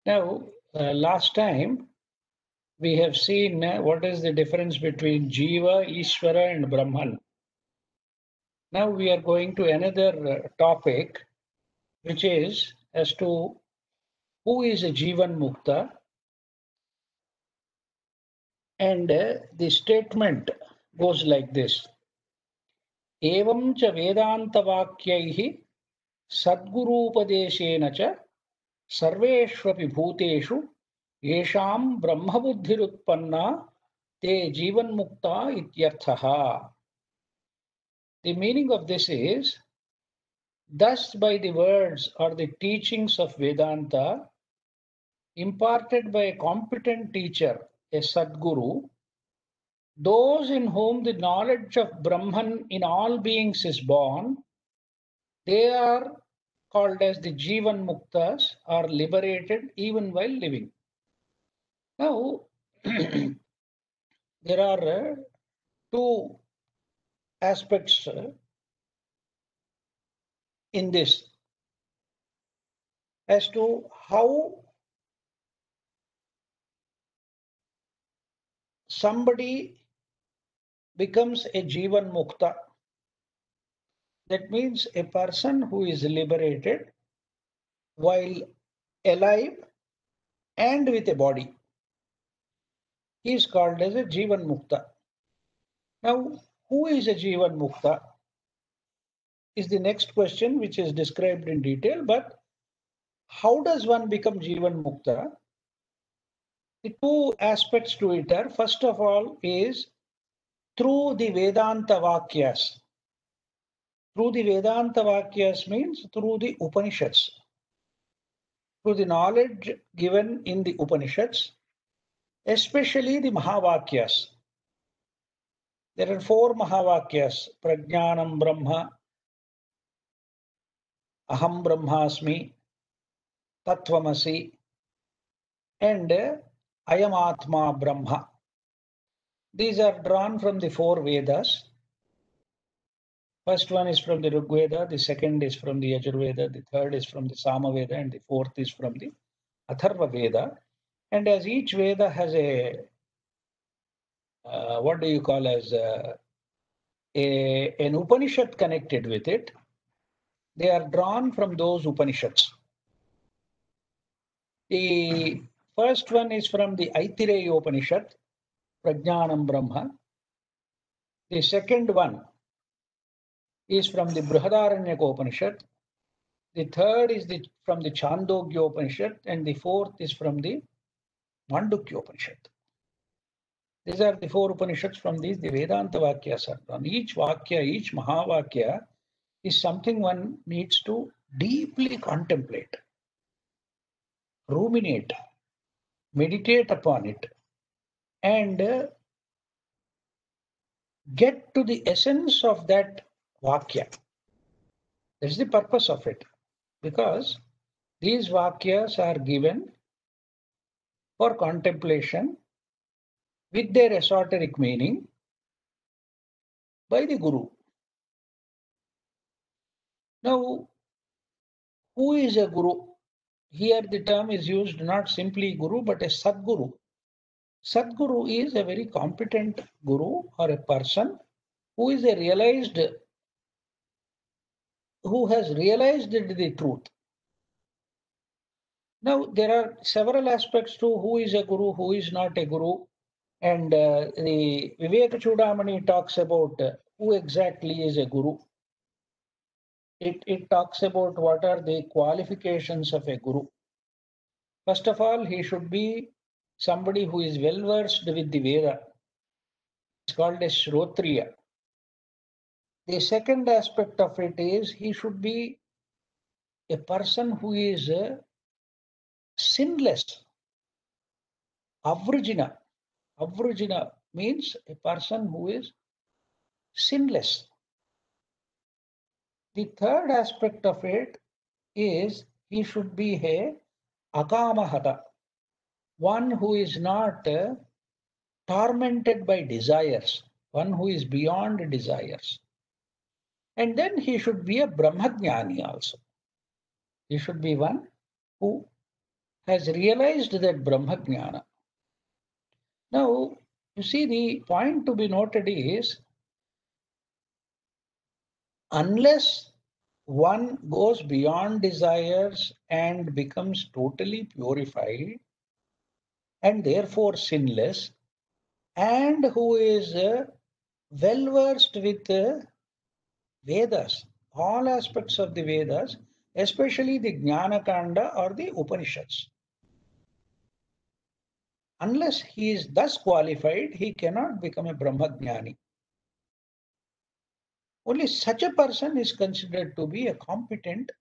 Now, last time we have seen what is the difference between Jiva, Ishvara, and Brahman. Now we are going to another topic, which is as to who is a Jivan Mukta. And the statement goes like this. Evam cha Vedanta Vakyaihi Sadgurupadeshena cha Sarveshvapi Bhuteshu Yesham Brahmabuddhirutpanna Te Jivan Mukta Ityarthaha. The meaning of this is, thus by the words or the teachings of Vedanta imparted by a competent teacher, a Sadguru, those in whom the knowledge of Brahman in all beings is born, they are called as the Jivan Muktas, or liberated even while living. Now, there are two aspects in this as to how somebody becomes a Jivan Mukta. That means a person who is liberated while alive and with a body. He is called as a Jivan Mukta. Now, who is a Jivan Mukta is the next question, which is described in detail. But how does one become Jivan Mukta? The two aspects to it are, first of all, is through the Vedanta Vakyas. Through the Vedanta Vakyas means through the Upanishads. Through the knowledge given in the Upanishads, especially the Mahavakyas. There are 4 Mahavakyas: Prajnanam Brahma, Aham Brahmasmi, Tattvamasi, and Ayam Atma Brahma. These are drawn from the 4 Vedas. First one is from the Rig Veda, the second is from the Yajurveda, the third is from the Samaveda, and the fourth is from the Atharva Veda. And as each Veda has a, an Upanishad connected with it, they are drawn from those Upanishads. The first one is from the Aitireya Upanishad, Prajnanam Brahma. The second one is from the Brihadaranyaka Upanishad. The third is from the Chandogya Upanishad, and the fourth is from the Mandukya Upanishad. These are the 4 Upanishads. From these, the Vedanta Vakyas are drawn. Each Vakya, each Mahavakya is something one needs to deeply contemplate, ruminate, meditate upon it, and get to the essence of that Vakya. That's the purpose of it, because these Vakyas are given for contemplation with their esoteric meaning by the Guru. Now, who is a Guru? Here the term is used not simply Guru, but a Sadguru. Sadguru is a very competent Guru, or a person who is who has realized the truth. Now, there are several aspects to who is a Guru, who is not a Guru. And the Viveka Chudamani talks about who exactly is a Guru. It talks about what are the qualifications of a Guru. First of all, he should be somebody who is well versed with the Veda. It's called a Shrotriya. The second aspect of it is he should be a person who is sinless. Avrujina. Avrujina means a person who is sinless. The third aspect of it is he should be a akamahata, one who is not tormented by desires, one who is beyond desires. And then he should be a Brahmajnani also. He should be one who has realized that Brahma Jnana. Now, you see, the point to be noted is, unless one goes beyond desires and becomes totally purified and therefore sinless, and who is well versed with Vedas, all aspects of the Vedas, especially the Jnana Kanda or the Upanishads. Unless he is thus qualified, he cannot become a Brahmajnani. Only such a person is considered to be a competent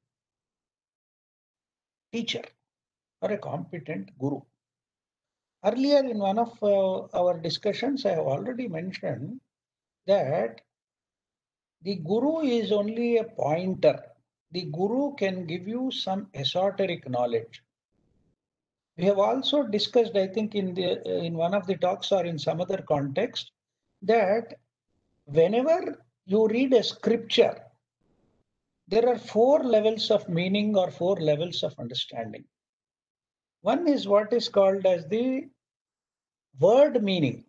teacher or a competent guru. Earlier in one of our discussions, I have already mentioned that the guru is only a pointer. The guru can give you some esoteric knowledge. We have also discussed, I think, in one of the talks or in some other context, that whenever you read a scripture, there are 4 levels of meaning or 4 levels of understanding. One is what is called as the word meaning,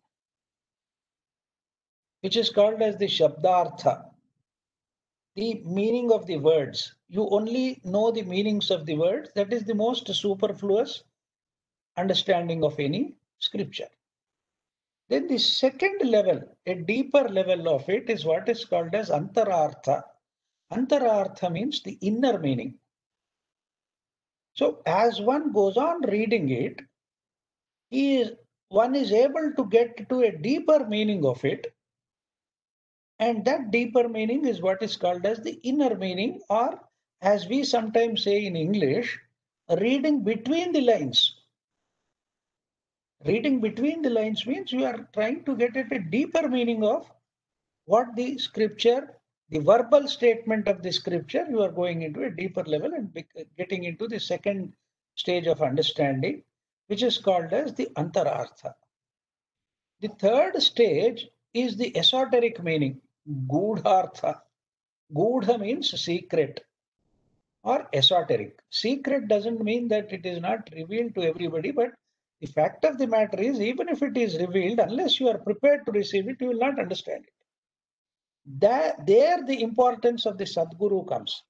which is called as the Shabdartha, the meaning of the words. You only know the meanings of the words. That is the most superfluous understanding of any scripture. Then the second level, a deeper level of it, is what is called as Antarartha. Antarartha means the inner meaning. So as one goes on reading it, one is able to get to a deeper meaning of it. And that deeper meaning is what is called as the inner meaning, or as we sometimes say in English, reading between the lines. Reading between the lines means you are trying to get at a deeper meaning of what the scripture, the verbal statement of the scripture, you are going into a deeper level and getting into the second stage of understanding, which is called as the Antarartha. The third stage is the esoteric meaning, Gudhartha. Gudha means secret or esoteric. Secret doesn't mean that it is not revealed to everybody, but the fact of the matter is, even if it is revealed, unless you are prepared to receive it, you will not understand it. There the importance of the Sadguru comes.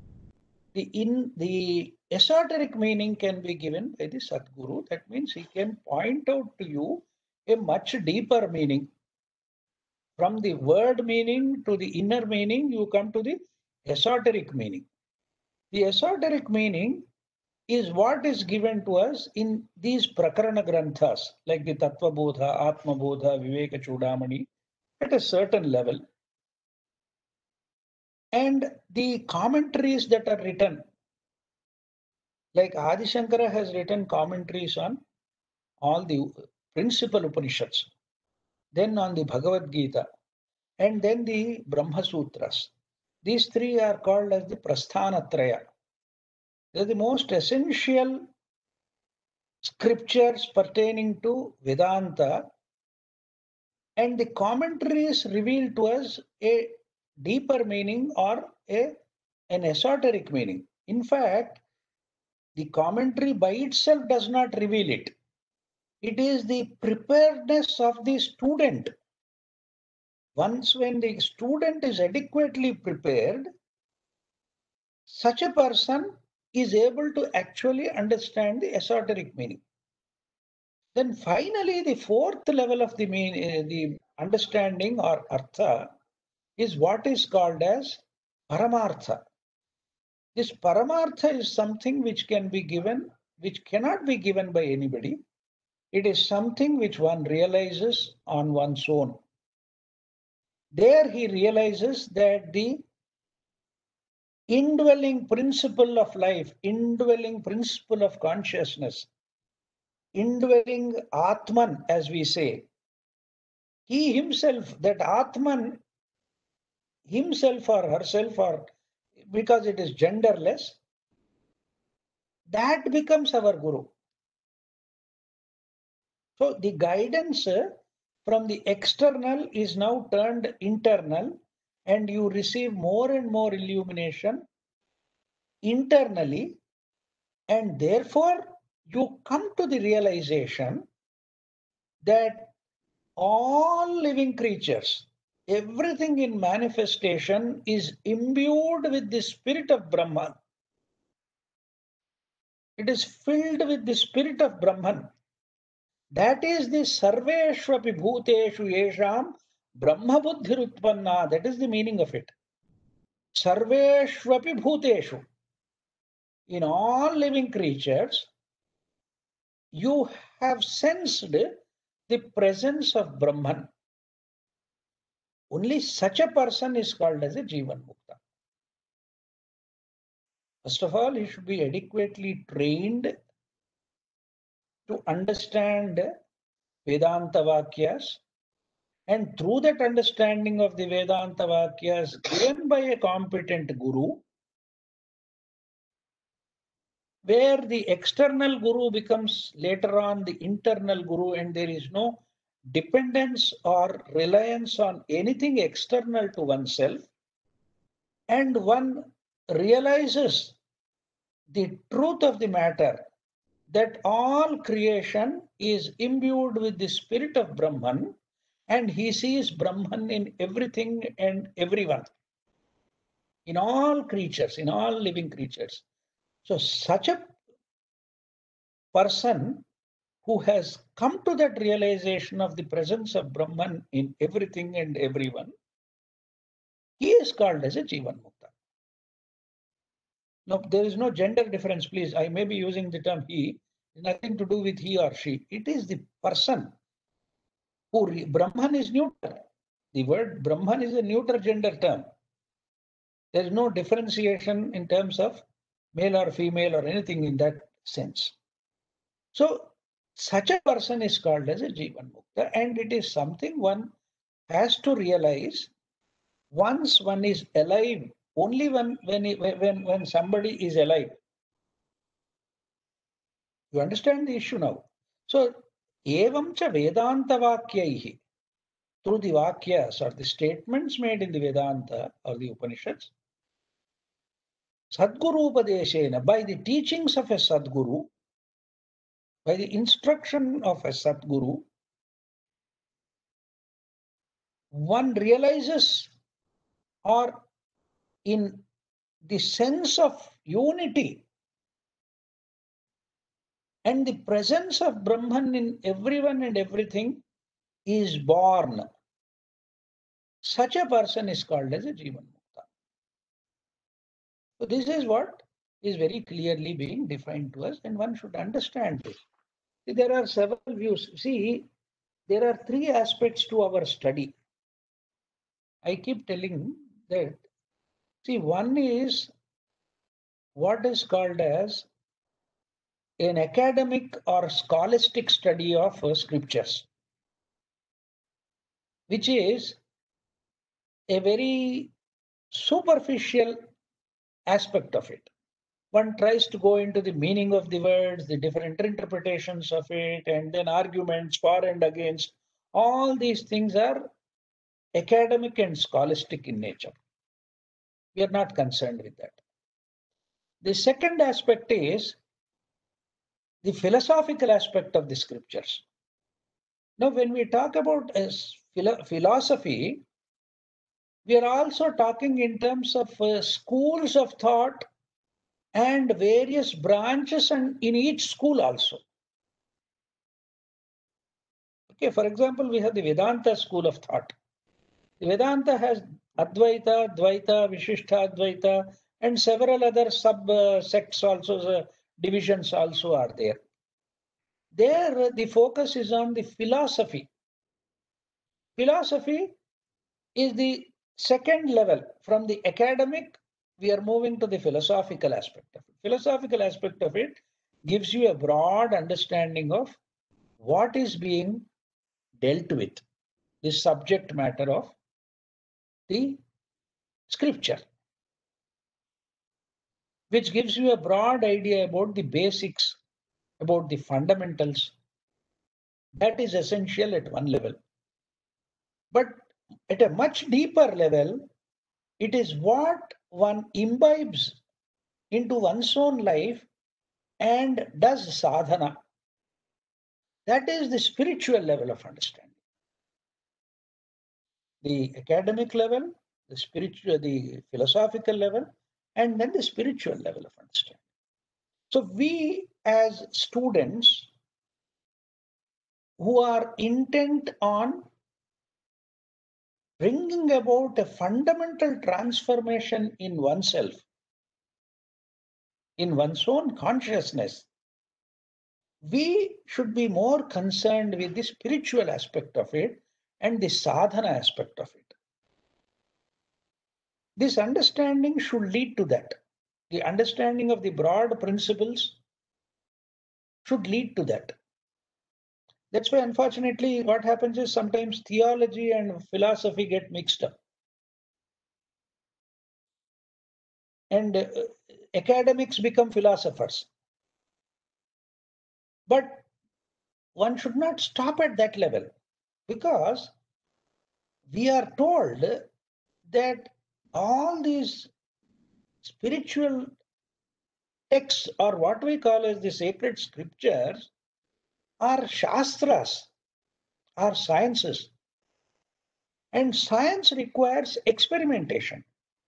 The esoteric meaning can be given by the Sadguru. That means he can point out to you a much deeper meaning. From the word meaning to the inner meaning, you come to the esoteric meaning. The esoteric meaning is what is given to us in these Prakarana Granthas, like the Tattva Bodha, Atma Bodha, Viveka Chudamani, at a certain level. And the commentaries that are written, like Adi Shankara has written commentaries on all the principal Upanishads, then on the Bhagavad Gita, and then the Brahma Sutras. These 3 are called as the Prasthanatraya. They are the most essential scriptures pertaining to Vedanta, and the commentaries reveal to us a deeper meaning or an esoteric meaning. In fact, the commentary by itself does not reveal it. It is the preparedness of the student. Once when the student is adequately prepared, such a person is able to actually understand the esoteric meaning. Then finally, the 4th level of the understanding or artha is what is called as paramartha. This paramartha is something which can be given, which cannot be given by anybody. It is something which one realizes on one's own. There he realizes that the indwelling principle of life, indwelling principle of consciousness, indwelling Atman, as we say, he himself, that Atman himself or herself, or because it is genderless, that becomes our guru. So the guidance from the external is now turned internal, and you receive more and more illumination internally, and therefore you come to the realization that all living creatures, everything in manifestation is imbued with the spirit of Brahman. It is filled with the spirit of Brahman. That is the sarveshvapi bhuteshu yesham brahma buddhirutpanna. That is the meaning of it. Sarveshvapi bhuteshu. In all living creatures, you have sensed the presence of Brahman. Only such a person is called as a Jivan Mukta. First of all, he should be adequately trained to understand Vedanta Vakyas, and through that understanding of the Vedanta Vakyas given by a competent guru, where the external guru becomes later on the internal guru, and there is no dependence or reliance on anything external to oneself, and one realizes the truth of the matter that all creation is imbued with the spirit of Brahman, and he sees Brahman in everything and everyone, in all creatures, in all living creatures. So such a person who has come to that realization of the presence of Brahman in everything and everyone, he is called as a Jivan Mukta. Now, there is no gender difference, please. I may be using the term he, nothing to do with he or she. It is the person who, Brahman is neuter. The word Brahman is a neuter gender term. There is no differentiation in terms of male or female or anything in that sense. So, such a person is called as a Jivan Mukta, and it is something one has to realize once one is alive, only when somebody is alive. You understand the issue now? So, evam cha Vedanta Vakyaihi, through the Vakyas or the statements made in the Vedanta or the Upanishads, Sadguru Upadeshena, by the teachings of a Sadguru, by the instruction of a Sadguru, one realizes, or in the sense of unity and the presence of Brahman in everyone and everything is born. Such a person is called as a Jivan Mukta. So this is what is very clearly being defined to us, and one should understand this. See, there are several views. See, there are three aspects to our study. I keep telling that, see, one is what is called as an academic or scholastic study of scriptures, which is a very superficial aspect of it. One tries to go into the meaning of the words, the different interpretations of it, and then arguments for and against. All these things are academic and scholastic in nature. We are not concerned with that. The second aspect is the philosophical aspect of the scriptures. Now, when we talk about philosophy, we are also talking in terms of schools of thought and various branches, and in each school also. Okay, for example, we have the Vedanta school of thought. The Vedanta has Advaita, Dvaita, Vishishta Advaita, and several other sub-sects also, divisions also are there. There, the focus is on the philosophy. Philosophy is the second level. From the academic, we are moving to the philosophical aspect of it. Philosophical aspect of it gives you a broad understanding of what is being dealt with, the subject matter of the scripture, which gives you a broad idea about the basics, about the fundamentals. That is essential at one level. But at a much deeper level, it is what one imbibes into one's own life and does sadhana. That is the spiritual level of understanding. The academic level, the spiritual, the philosophical level, and then the spiritual level of understanding. So we as students who are intent on bringing about a fundamental transformation in oneself, in one's own consciousness, we should be more concerned with the spiritual aspect of it and the sadhana aspect of it. This understanding should lead to that. The understanding of the broad principles should lead to that. That's why, unfortunately, what happens is sometimes theology and philosophy get mixed up. And academics become philosophers. But one should not stop at that level, because we are told that all these spiritual texts, or what we call as the sacred scriptures, are shastras, are sciences. And science requires experimentation.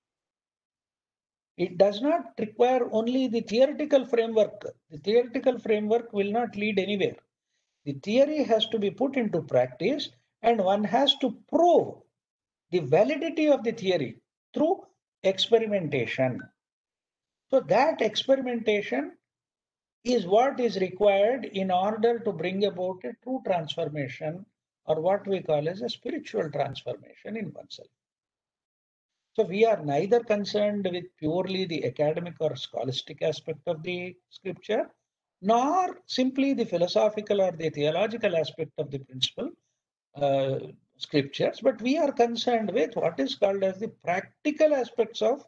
It does not require only the theoretical framework. The theoretical framework will not lead anywhere. The theory has to be put into practice, and one has to prove the validity of the theory through experimentation. So that experimentation is what is required in order to bring about a true transformation, or what we call as a spiritual transformation in oneself. So we are neither concerned with purely the academic or scholastic aspect of the scripture, nor simply the philosophical or the theological aspect of the principle scriptures, but we are concerned with what is called as the practical aspects of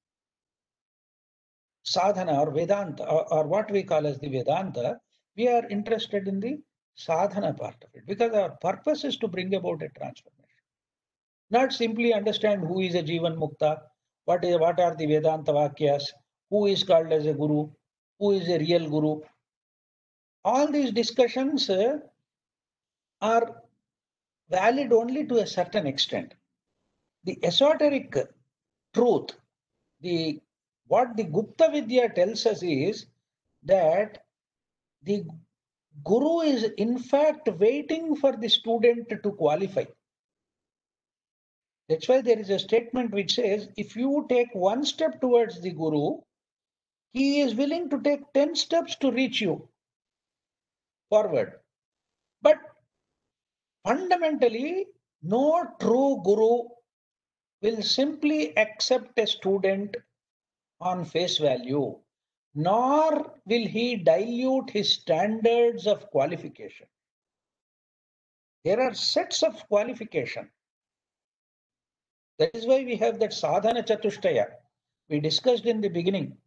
sadhana or Vedanta, or what we call as the Vedanta. We are interested in the sadhana part of it, because our purpose is to bring about a transformation. Not simply understand who is a Jivan Mukta, what are the Vedanta Vakyas, who is called as a Guru, who is a real Guru. All these discussions are valid only to a certain extent. The esoteric truth, what the Gupta Vidya tells us is that the Guru is in fact waiting for the student to qualify. That's why there is a statement which says, if you take one step towards the Guru, he is willing to take 10 steps to reach you forward. But fundamentally, no true Guru will simply accept a student on face value, nor will he dilute his standards of qualification. There are sets of qualification. That is why we have that sadhana chatushtaya we discussed in the beginning.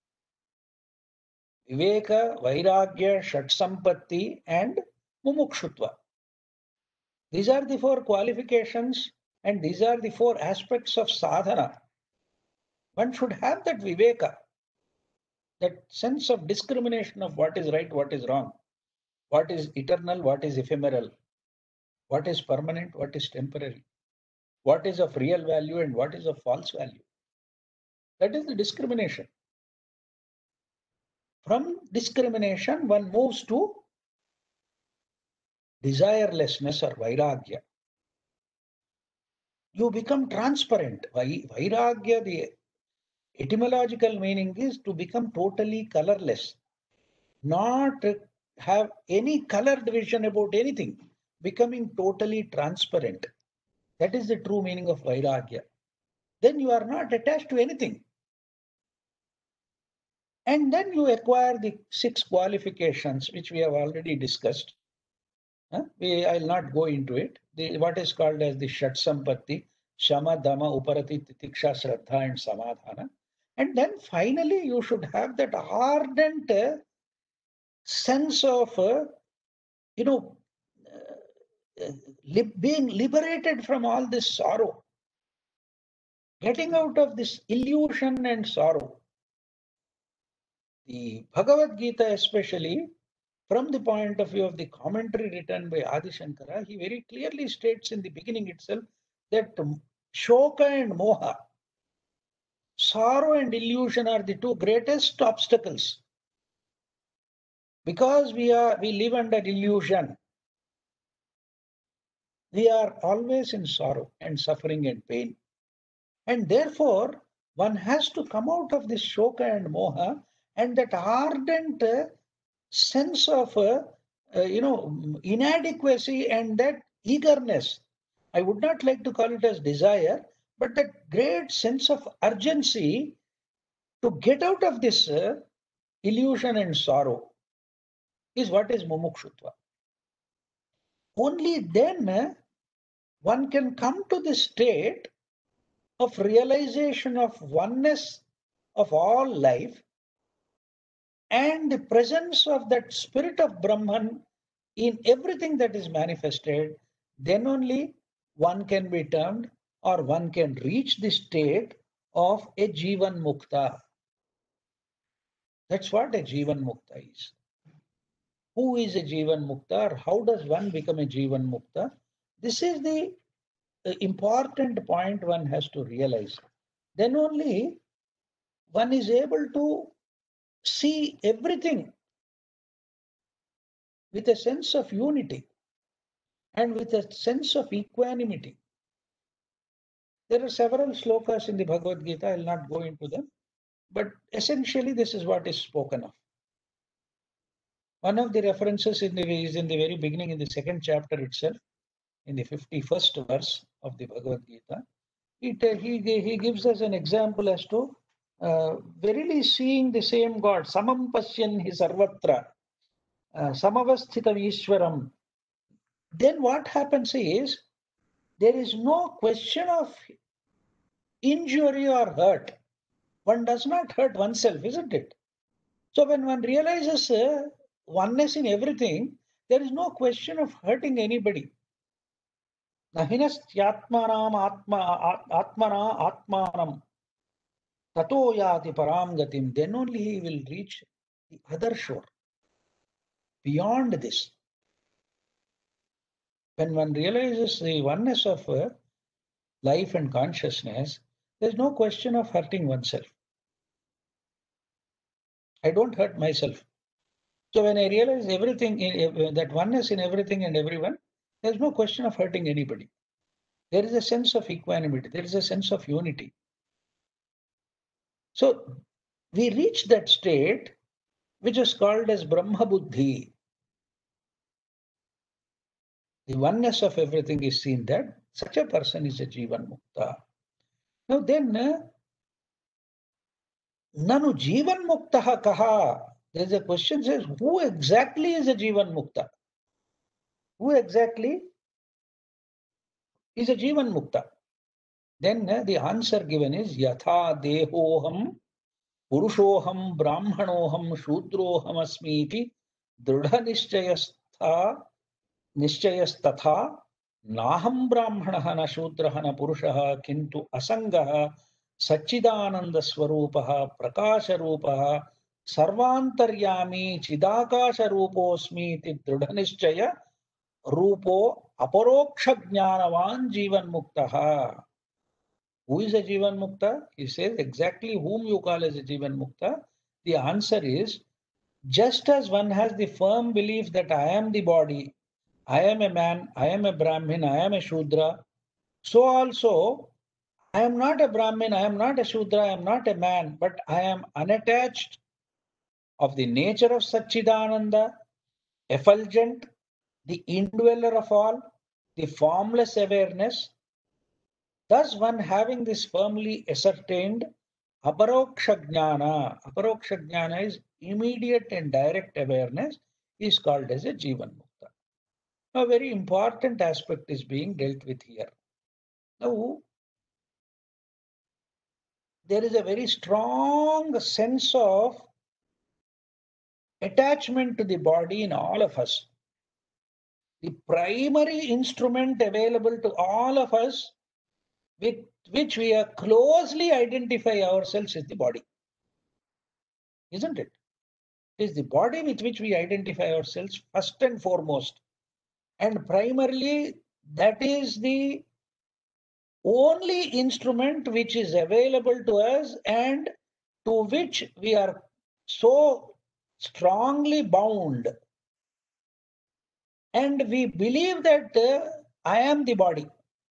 Viveka, Vairagya, Shat Sampatti, and Mumukshutva. These are the 4 qualifications, and these are the 4 aspects of sadhana. One should have that Viveka, that sense of discrimination of what is right, what is wrong, what is eternal, what is ephemeral, what is permanent, what is temporary, what is of real value and what is of false value. That is the discrimination. From discrimination, one moves to desirelessness or vairagya. You become transparent. Vairagya, the etymological meaning is to become totally colorless, not have any color division about anything, becoming totally transparent. That is the true meaning of vairagya. Then you are not attached to anything. And then you acquire the 6 qualifications, which we have already discussed. I'll not go into it. What is called as the Shat Sampatti, Shama, Dama, Uparati, Titiksha, Shraddha, and Samadhana. And then finally, you should have that ardent sense of, being liberated from all this sorrow, getting out of this illusion and sorrow. The Bhagavad Gita, especially from the point of view of the commentary written by Adi Shankara, he very clearly states in the beginning itself that Shoka and Moha, sorrow and illusion, are the two greatest obstacles. Because we live under illusion, we are always in sorrow and suffering and pain. And therefore, one has to come out of this Shoka and Moha and that ardent sense of inadequacy and that eagerness. I would not like to call it as desire, but that great sense of urgency to get out of this illusion and sorrow is what is mumukshutva. Only then one can come to the state of realization of oneness of all life and the presence of that spirit of Brahman in everything that is manifested. Then only one can be termed, or one can reach the state of a Jivan Mukta. That's what a Jivan Mukta is. Who is a Jivan Mukta, or how does one become a Jivan Mukta? This is the important point one has to realize. Then only one is able to see everything with a sense of unity and with a sense of equanimity. There are several slokas in the Bhagavad Gita. I will not go into them, but essentially this is what is spoken of. One of the references is in the very beginning, in the second chapter itself, in the 51st verse of the Bhagavad Gita. He gives us an example as to verily seeing the same God, samam pasyan hi sarvatra, samavasthitam Ishwaram. Then what happens is, there is no question of injury or hurt. One does not hurt oneself, isn't it? So when one realizes oneness in everything, there is no question of hurting anybody. Nahinasthyatmanam atmana atmanam tato yati param gatim. Then only he will reach the other shore. Beyond this, when one realizes the oneness of life and consciousness, there is no question of hurting oneself. I don't hurt myself. So when I realize everything, that oneness in everything and everyone, there's no question of hurting anybody. There is a sense of equanimity. There is a sense of unity. So we reach that state, which is called as Brahma Buddhi. The oneness of everything is seen that such a person is a Jivan Mukta. Now then, Nanu Jivan Muktaha Kaha? There is a question says, who exactly is a Jivan Mukta? Who exactly is a Jivan Mukta? Then the answer given is Yatha Dehoham Purushoham Brahmanoham Shudroham Asmiti Dridha Nishchayastatha Naham Brahmanaha na Shudraha na Purushaha Kintu Asangaha Sachidananda Swarupaha Prakasha Rupaha Sarvantaryami Chidakasha Ruposmi iti Dridha Nishchaya Rupo Aparoksha Jnanavan Jivan Muktaha. Who is a Jivan Mukta? He says exactly whom you call as a Jivan Mukta. The answer is, just as one has the firm belief that I am the body, I am a man, I am a Brahmin, I am a Shudra, so also I am not a Brahmin, I am not a Shudra, I am not a man, but I am unattached of the nature of Satchidananda, effulgent, the indweller of all, the formless awareness. Thus, one having this firmly ascertained aparoksha jnana is immediate and direct awareness, is called as a Jivan Mukta. Now, a very important aspect is being dealt with here. Now, there is a very strong sense of attachment to the body in all of us. The primary instrument available to all of us with which we are closely identify ourselves is the body. Isn't it? It is the body with which we identify ourselves first and foremost. And primarily, that is the only instrument which is available to us and to which we are so strongly bound. And we believe that I am the body.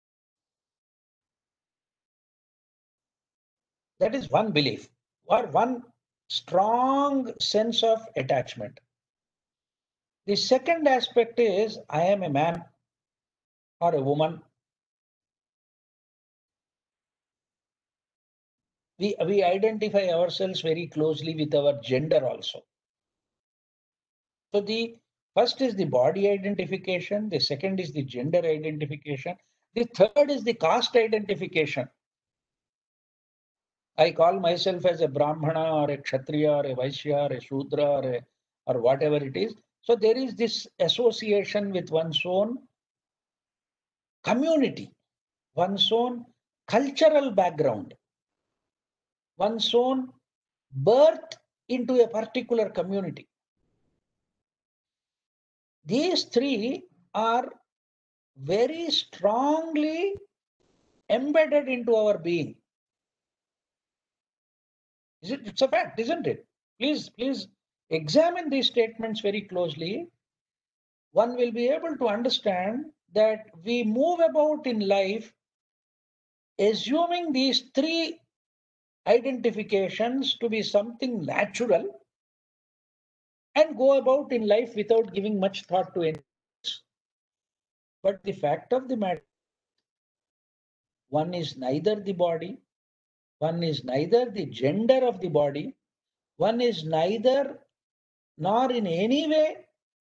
That is one belief or one strong sense of attachment. The second aspect is I am a man or a woman. We identify ourselves very closely with our gender also. So the first is the body identification, the second is the gender identification, the third is the caste identification. I call myself as a Brahmana or a Kshatriya or a Vaishya or a Shudra or whatever it is. So there is this association with one's own community, one's own cultural background, one's own birth into a particular community. These three are very strongly embedded into our being. It's a fact, isn't it? Please examine these statements very closely. One will be able to understand that we move about in life assuming these three identifications to be something natural and go about in life without giving much thought to it. But the fact of the matter, one is neither the body, one is neither the gender of the body, one is neither nor in any way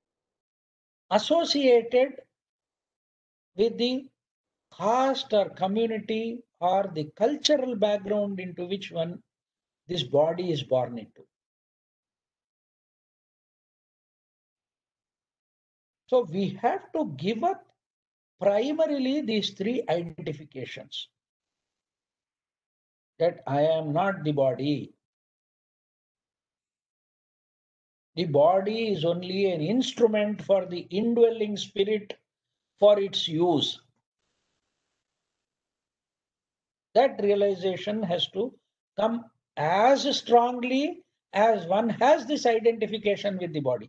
associated with the caste or community or the cultural background into which one this body is born into. So we have to give up primarily these three identifications, that I am not the body. The body is only an instrument for the indwelling spirit for its use. That realization has to come as strongly as one has this identification with the body.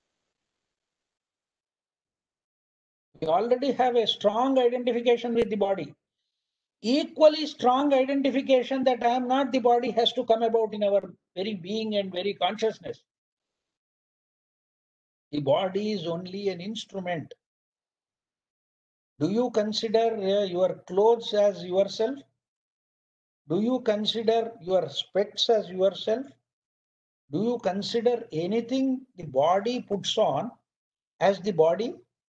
We already have a strong identification with the body. Equally strong identification that I am not the body has to come about in our very being and very consciousness. The body is only an instrument. Do you consider your clothes as yourself? Do you consider your specs as yourself? Do you consider anything the body puts on as the body?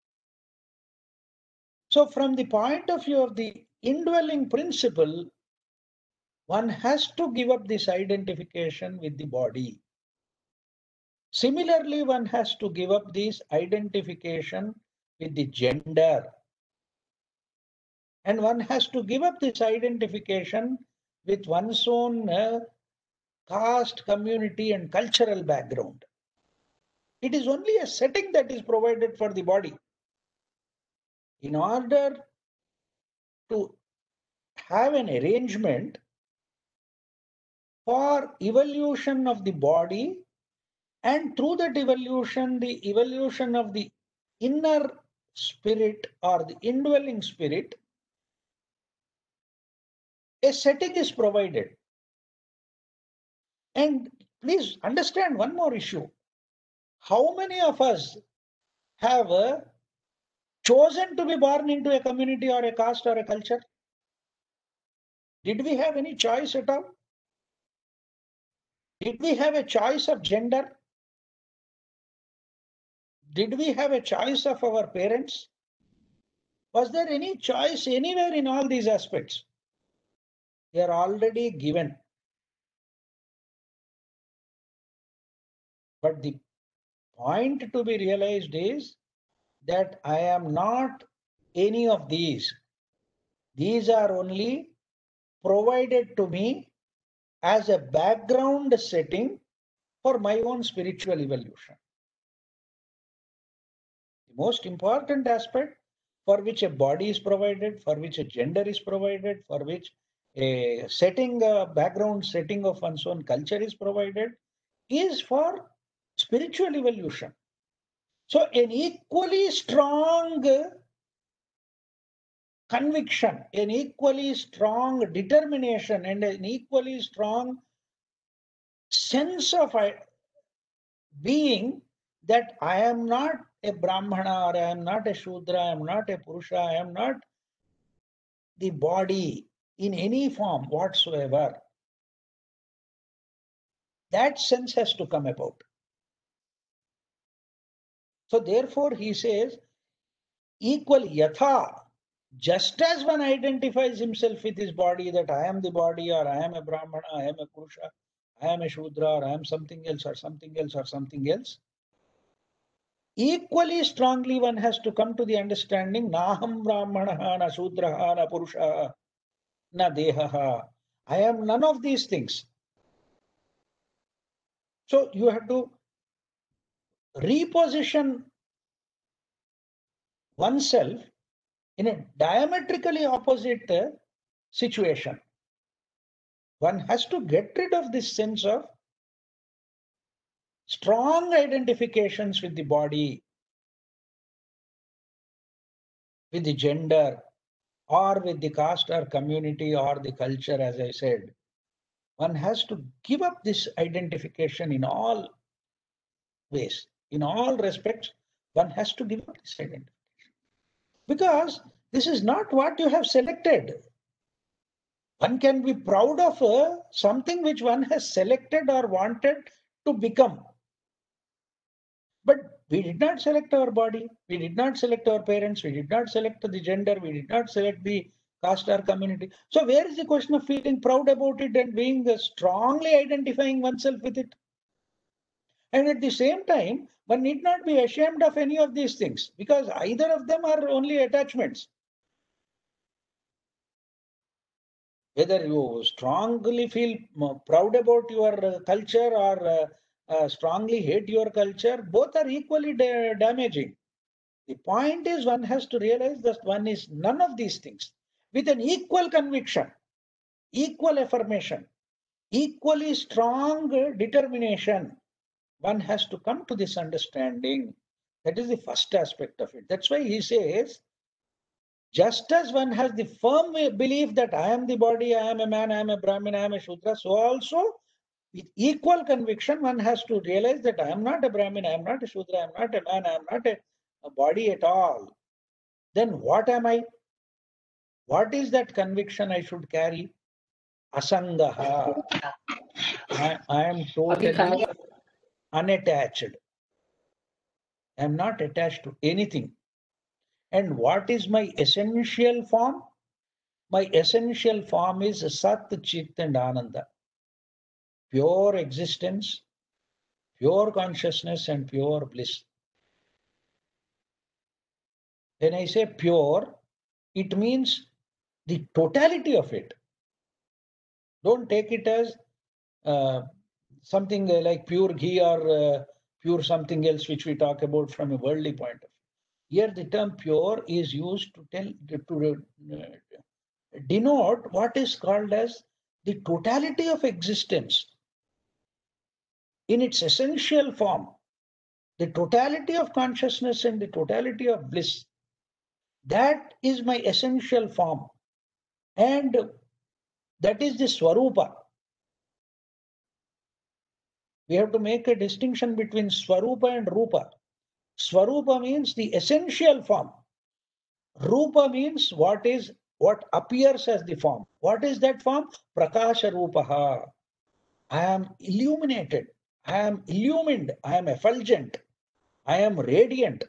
So, from the point of view of the indwelling principle, one has to give up this identification with the body. Similarly, one has to give up this identification with the gender. And one has to give up this identification with one's own caste, community, and cultural background. It is only a setting that is provided for the body. In order to have an arrangement for evolution of the body, and through that evolution, the evolution of the inner spirit or the indwelling spirit, a setting is provided. And please understand one more issue. How many of us have chosen to be born into a community or a caste or a culture? Did we have any choice at all? Did we have a choice of gender? Did we have a choice of our parents? Was there any choice anywhere in all these aspects? They are already given. But the point to be realized is that I am not any of these. These are only provided to me as a background setting for my own spiritual evolution. The most important aspect for which a body is provided, for which a gender is provided, for which a setting, background setting of one's own culture is provided, is for spiritual evolution. So an equally strong conviction, an equally strong determination, and an equally strong sense of being that I am not a Brahmana, or I am not a Shudra, I am not a Purusha, I am not the body in any form whatsoever. That sense has to come about. So therefore he says, equally yatha, just as one identifies himself with his body, that I am the body, or I am a Brahmana, I am a Purusha, I am a Shudra, or I am something else, or something else, or something else. Equally strongly one has to come to the understanding, Naham Brahmana, na Shudra, na Purusha, na Deha. I am none of these things. So you have to reposition oneself in a diametrically opposite situation. One has to get rid of this sense of strong identifications with the body, with the gender, or with the caste or community or the culture, as I said. One has to give up this identification in all ways. In all respects, one has to give up this identification. Because this is not what you have selected. One can be proud of something which one has selected or wanted to become. But we did not select our body. We did not select our parents. We did not select the gender. We did not select the caste or community. So where is the question of feeling proud about it and being strongly identifying oneself with it? And at the same time, one need not be ashamed of any of these things, because either of them are only attachments. Whether you strongly feel proud about your culture or strongly hate your culture, both are equally damaging. The point is, one has to realize that one is none of these things. With an equal conviction, equal affirmation, equally strong determination, one has to come to this understanding. That is the first aspect of it. That's why he says, just as one has the firm belief that I am the body, I am a man, I am a Brahmin, I am a Shudra, so also with equal conviction, one has to realize that I am not a Brahmin, I am not a Shudra, I am not a man, I am not a body at all. Then what am I? What is that conviction I should carry? Asangaha. I am totally unattached. I am not attached to anything. And what is my essential form? My essential form is Sat, Chit and Ananda. Pure existence, pure consciousness and pure bliss. When I say pure, it means the totality of it. Don't take it as something like pure ghee or pure something else which we talk about from a worldly point of view. Here the term pure is used to denote what is called as the totality of existence in its essential form, the totality of consciousness and the totality of bliss. That is my essential form, and that is the Swarupa. We have to make a distinction between Swarupa and Rupa. Swarupa means the essential form. Rupa means what appears as the form. What is that form? Prakasha Rupaha. I am illuminated. I am illumined. I am effulgent. I am radiant.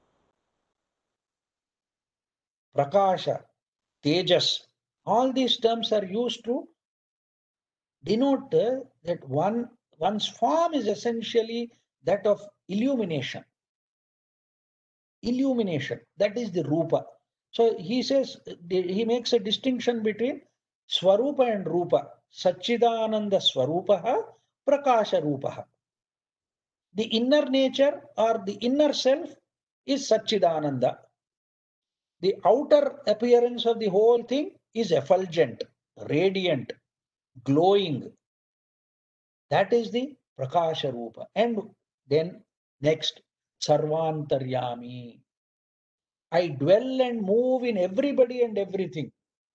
Prakasha, Tejas. All these terms are used to denote that one's form is essentially that of illumination. Illumination, that is the Rupa. So he says, he makes a distinction between Swarupa and Rupa. Satchidananda Swarupaha, Prakasha Rupaha. The inner nature or the inner self is Satchidananda. The outer appearance of the whole thing is effulgent, radiant, glowing. That is the Prakasha Rupa. And then next, Sarvantaryami. I dwell and move in everybody and everything.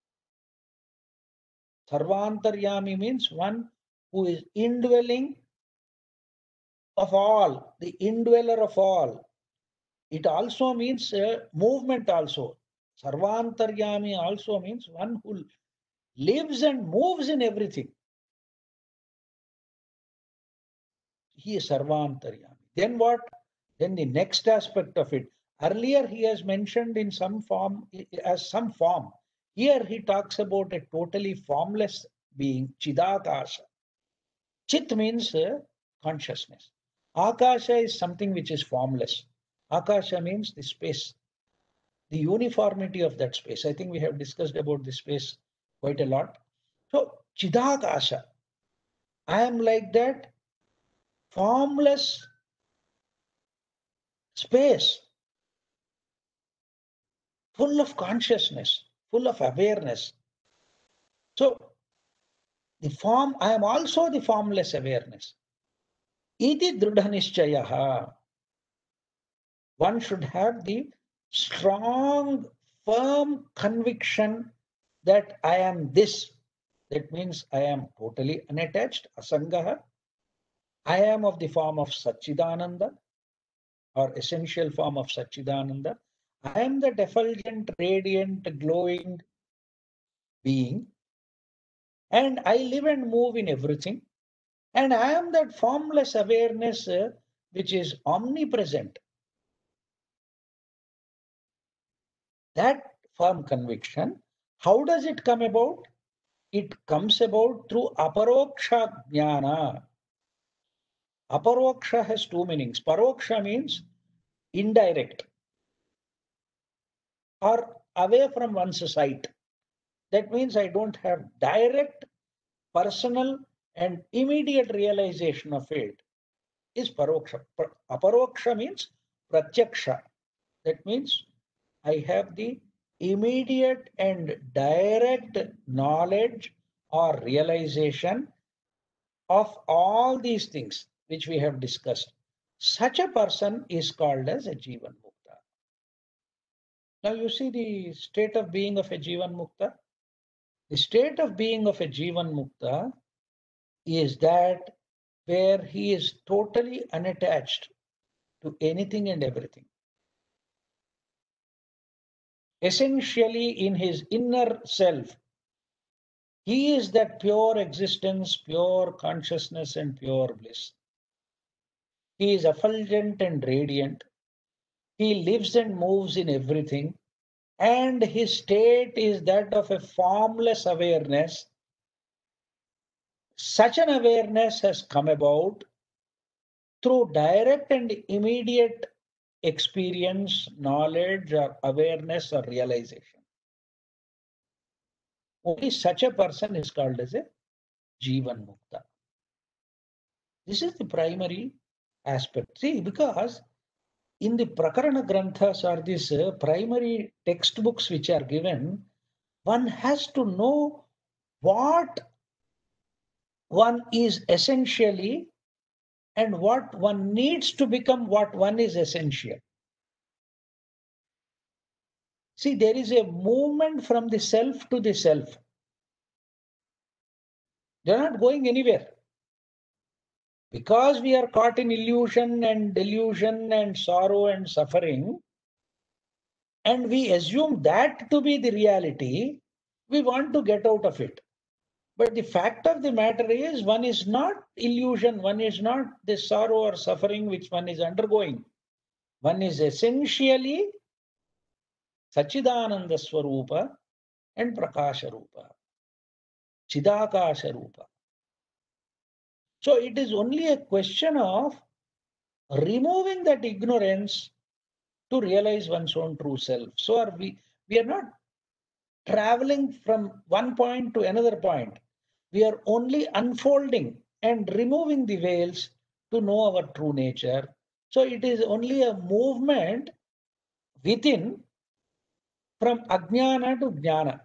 Sarvantaryami means one who is indwelling of all, the indweller of all. It also means movement also. Sarvantaryami also means one who lives and moves in everything. He is Sarvantaryami. Then what? Then the next aspect of it. Earlier he has mentioned in some form, as some form. Here he talks about a totally formless being, Chidakasha. Chit means consciousness. Akasha is something which is formless. Akasha means the space, the uniformity of that space. I think we have discussed about this space quite a lot. So, Chidakasha, I am like that formless space, full of consciousness, full of awareness. So, the form, I am also the formless awareness. Iti Drudhanishchayaha. One should have the strong, firm conviction that I am this. That means I am totally unattached, asangaha. I am of the form of Satchidananda or essential form of Satchidananda. I am that effulgent, radiant, glowing being. And I live and move in everything. And I am that formless awareness which is omnipresent. That firm conviction, how does it come about? It comes about through aparoksha jnana. Aparoksha has two meanings. Paroksha means indirect or away from one's sight. That means I don't have direct, personal, and immediate realization of it. Is paroksha. Aparoksha means pratyaksha. That means I have the immediate and direct knowledge or realization of all these things which we have discussed. Such a person is called as a Jivan Mukta. Now you see the state of being of a Jivan Mukta. The state of being of a Jivan Mukta is that where he is totally unattached to anything and everything. Essentially, in his inner self, he is that pure existence, pure consciousness, and pure bliss. He is effulgent and radiant. He lives and moves in everything. And his state is that of a formless awareness. Such an awareness has come about through direct and immediate experience, knowledge, or awareness, or realization. Only such a person is called as a Jivan Mukta. This is the primary aspect. See, because in the Prakarana Granthas or these primary textbooks which are given, one has to know what one is essentially and what one needs to become what one is essential. See, there is a movement from the self to the self. They're not going anywhere. Because we are caught in illusion and delusion and sorrow and suffering, and we assume that to be the reality, we want to get out of it. But the fact of the matter is, one is not illusion, one is not the sorrow or suffering which one is undergoing. One is essentially Sachidananda Swarupa and Prakasha Rupa, Chidakasha Rupa. So it is only a question of removing that ignorance to realize one's own true self. So we are not traveling from one point to another point. We are only unfolding and removing the veils to know our true nature. So it is only a movement within from ajnana to jnana.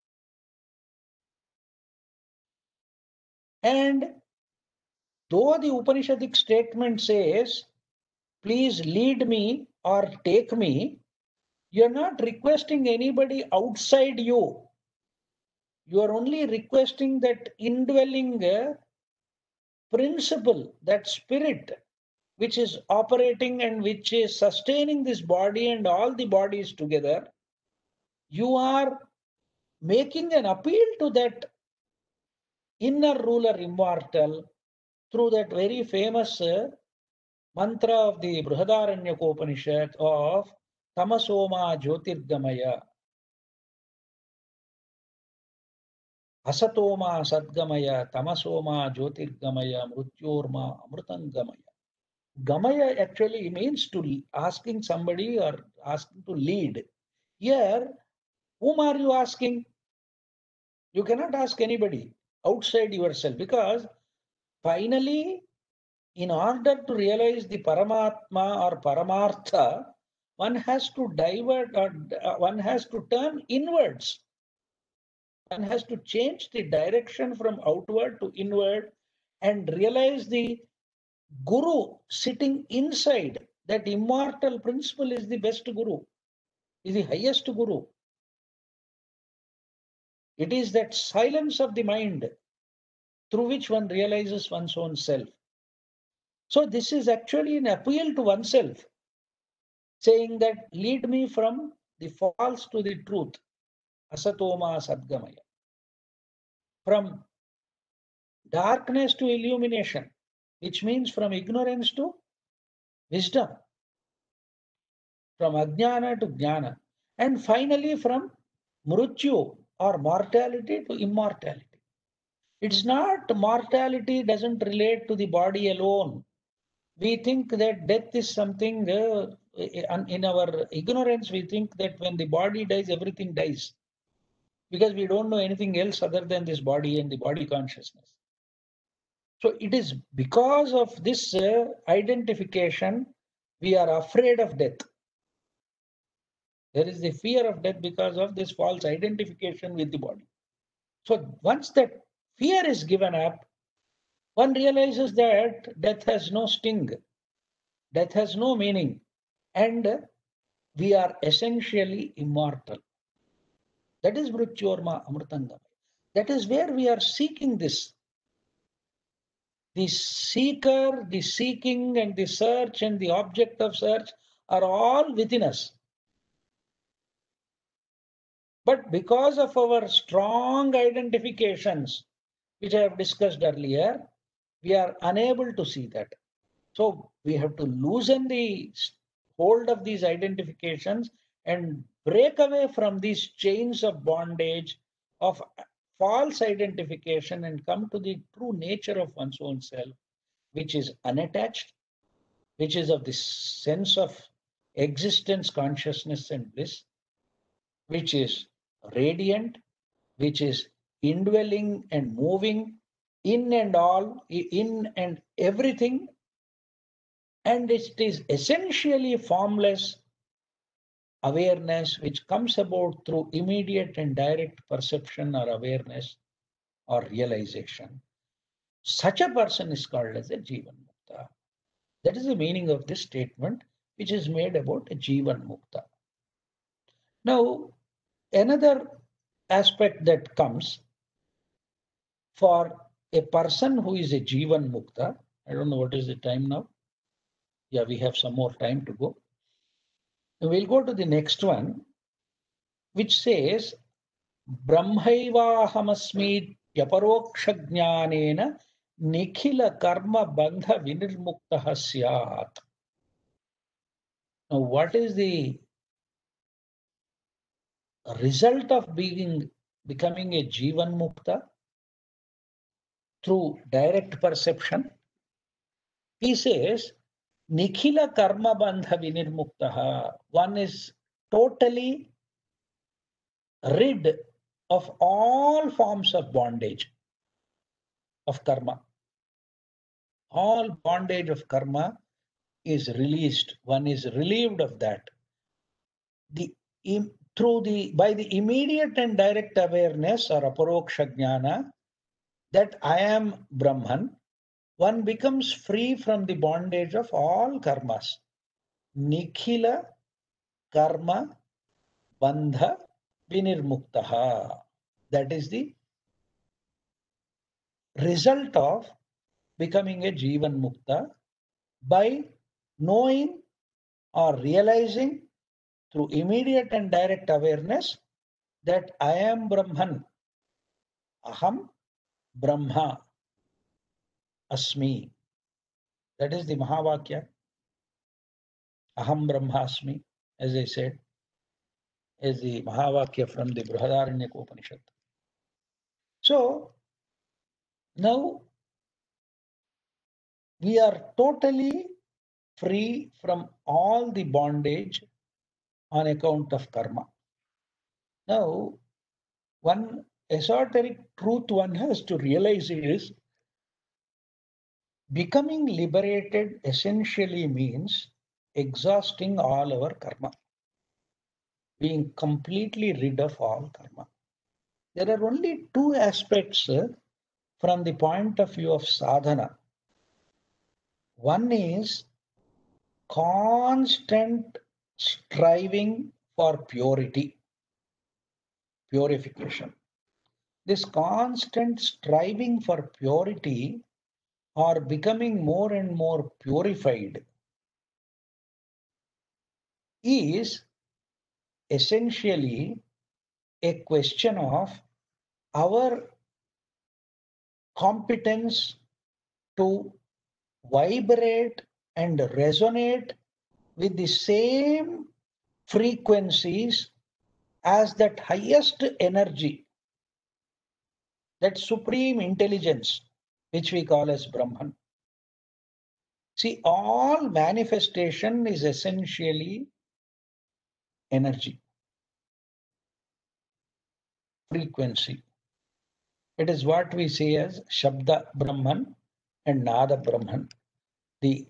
And though the Upanishadic statement says, please lead me or take me, you're not requesting anybody outside you. You are only requesting that indwelling principle, that spirit, which is operating and which is sustaining this body and all the bodies together. You are making an appeal to that inner ruler immortal through that very famous mantra of the Brihadaranyaka of Tamasoma Jyotirgamaya, Asatoma Sadgamaya, Tamasoma Jyotirgamaya, Mrutyorma Amrutangamaya. Gamaya actually means to asking somebody or asking to lead. Here, whom are you asking? You cannot ask anybody outside yourself, because finally, in order to realize the Paramatma or Paramartha, one has to divert or one has to turn inwards. One has to change the direction from outward to inward and realize the Guru sitting inside. That immortal principle is the best Guru, is the highest Guru. It is that silence of the mind through which one realizes one's own self. So this is actually an appeal to oneself, saying that lead me from the false to the truth, asatoma sadgamaya, from darkness to illumination, which means from ignorance to wisdom, from ajnana to jnana, and finally from mrityu or mortality to immortality. It's not mortality doesn't relate to the body alone. We think that death is something, in our ignorance, we think that when the body dies, everything dies. Because we don't know anything else other than this body and the body consciousness. So it is because of this identification, we are afraid of death. There is the fear of death because of this false identification with the body. So once that fear is given up, one realizes that death has no sting, death has no meaning, and we are essentially immortal. That is Mrityorma Amritangam. That is where we are seeking this. The seeker, the seeking, and the search, and the object of search are all within us. But because of our strong identifications, which I have discussed earlier, we are unable to see that. So we have to loosen the hold of these identifications and break away from these chains of bondage, of false identification, and come to the true nature of one's own self, which is unattached, which is of the sense of existence, consciousness, and bliss, which is radiant, which is indwelling and moving in and all, in and everything. And it is essentially formless awareness which comes about through immediate and direct perception or awareness or realization. Such a person is called as a Jivan Mukta. That is the meaning of this statement, which is made about a Jivan Mukta. Now, another aspect that comes for a person who is a Jivan Mukta, I don't know what is the time now. Yeah, we have some more time to go. We'll go to the next one, which says, Brahmaivahamasmi yaparokshajnanena nikhila karma bandha vinirmuktaha syat. Now, what is the result of becoming a Jivan Mukta? Through direct perception. He says, Nikhila karma bandha vinirmuktaha. One is totally rid of all forms of bondage, of karma. all bondage of karma is released. One is relieved of that. By the immediate and direct awareness or aparoksha jnana that I am Brahman, one becomes free from the bondage of all karmas. Nikhila karma bandha vinirmuktaha. That is the result of becoming a Jivan Mukta by knowing or realizing through immediate and direct awareness that I am Brahman. Aham Brahma Asmi. That is the Mahavakya. Aham Brahmasmi, as I said, is the Mahavakya from the Brihadaranyaka Upanishad. So now we are totally free from all the bondage on account of karma. Now, one esoteric truth one has to realize is becoming liberated essentially means exhausting all our karma, being completely rid of all karma. There are only two aspects from the point of view of sadhana. One is constant striving for purity, purification. This constant striving for purity or becoming more and more purified is essentially a question of our competence to vibrate and resonate with the same frequencies as that highest energy, that supreme intelligence, which we call as Brahman. See, all manifestation is essentially energy, frequency. It is what we say as Shabda Brahman and Nada Brahman, the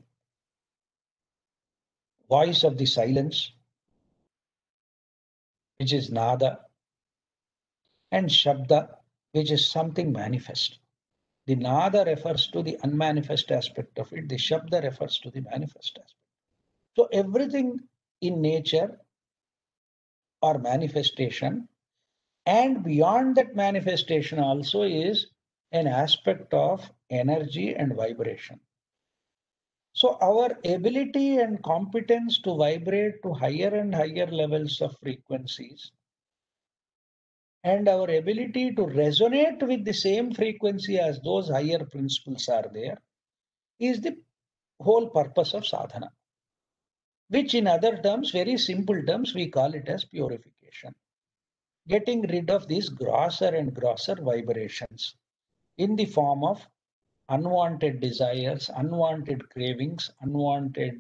voice of the silence, which is Nada, and Shabda, which is something manifest. The Nada refers to the unmanifest aspect of it, the Shabda refers to the manifest aspect. So everything in nature or manifestation, and beyond that manifestation also, is an aspect of energy and vibration. So our ability and competence to vibrate to higher and higher levels of frequencies and our ability to resonate with the same frequency as those higher principles are there is the whole purpose of sadhana, which in other terms, very simple terms, we call it as purification. Getting rid of these grosser and grosser vibrations in the form of unwanted desires, unwanted cravings, unwanted,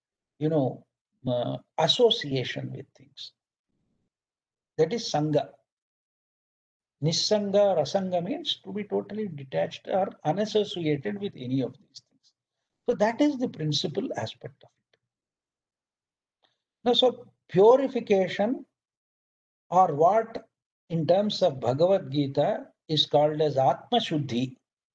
association with things. That is Sangha. Nissanga or Asanga means to be totally detached or unassociated with any of these things. So that is the principal aspect of it. Now, so purification, or what in terms of Bhagavad Gita is called as Atma Shuddhi,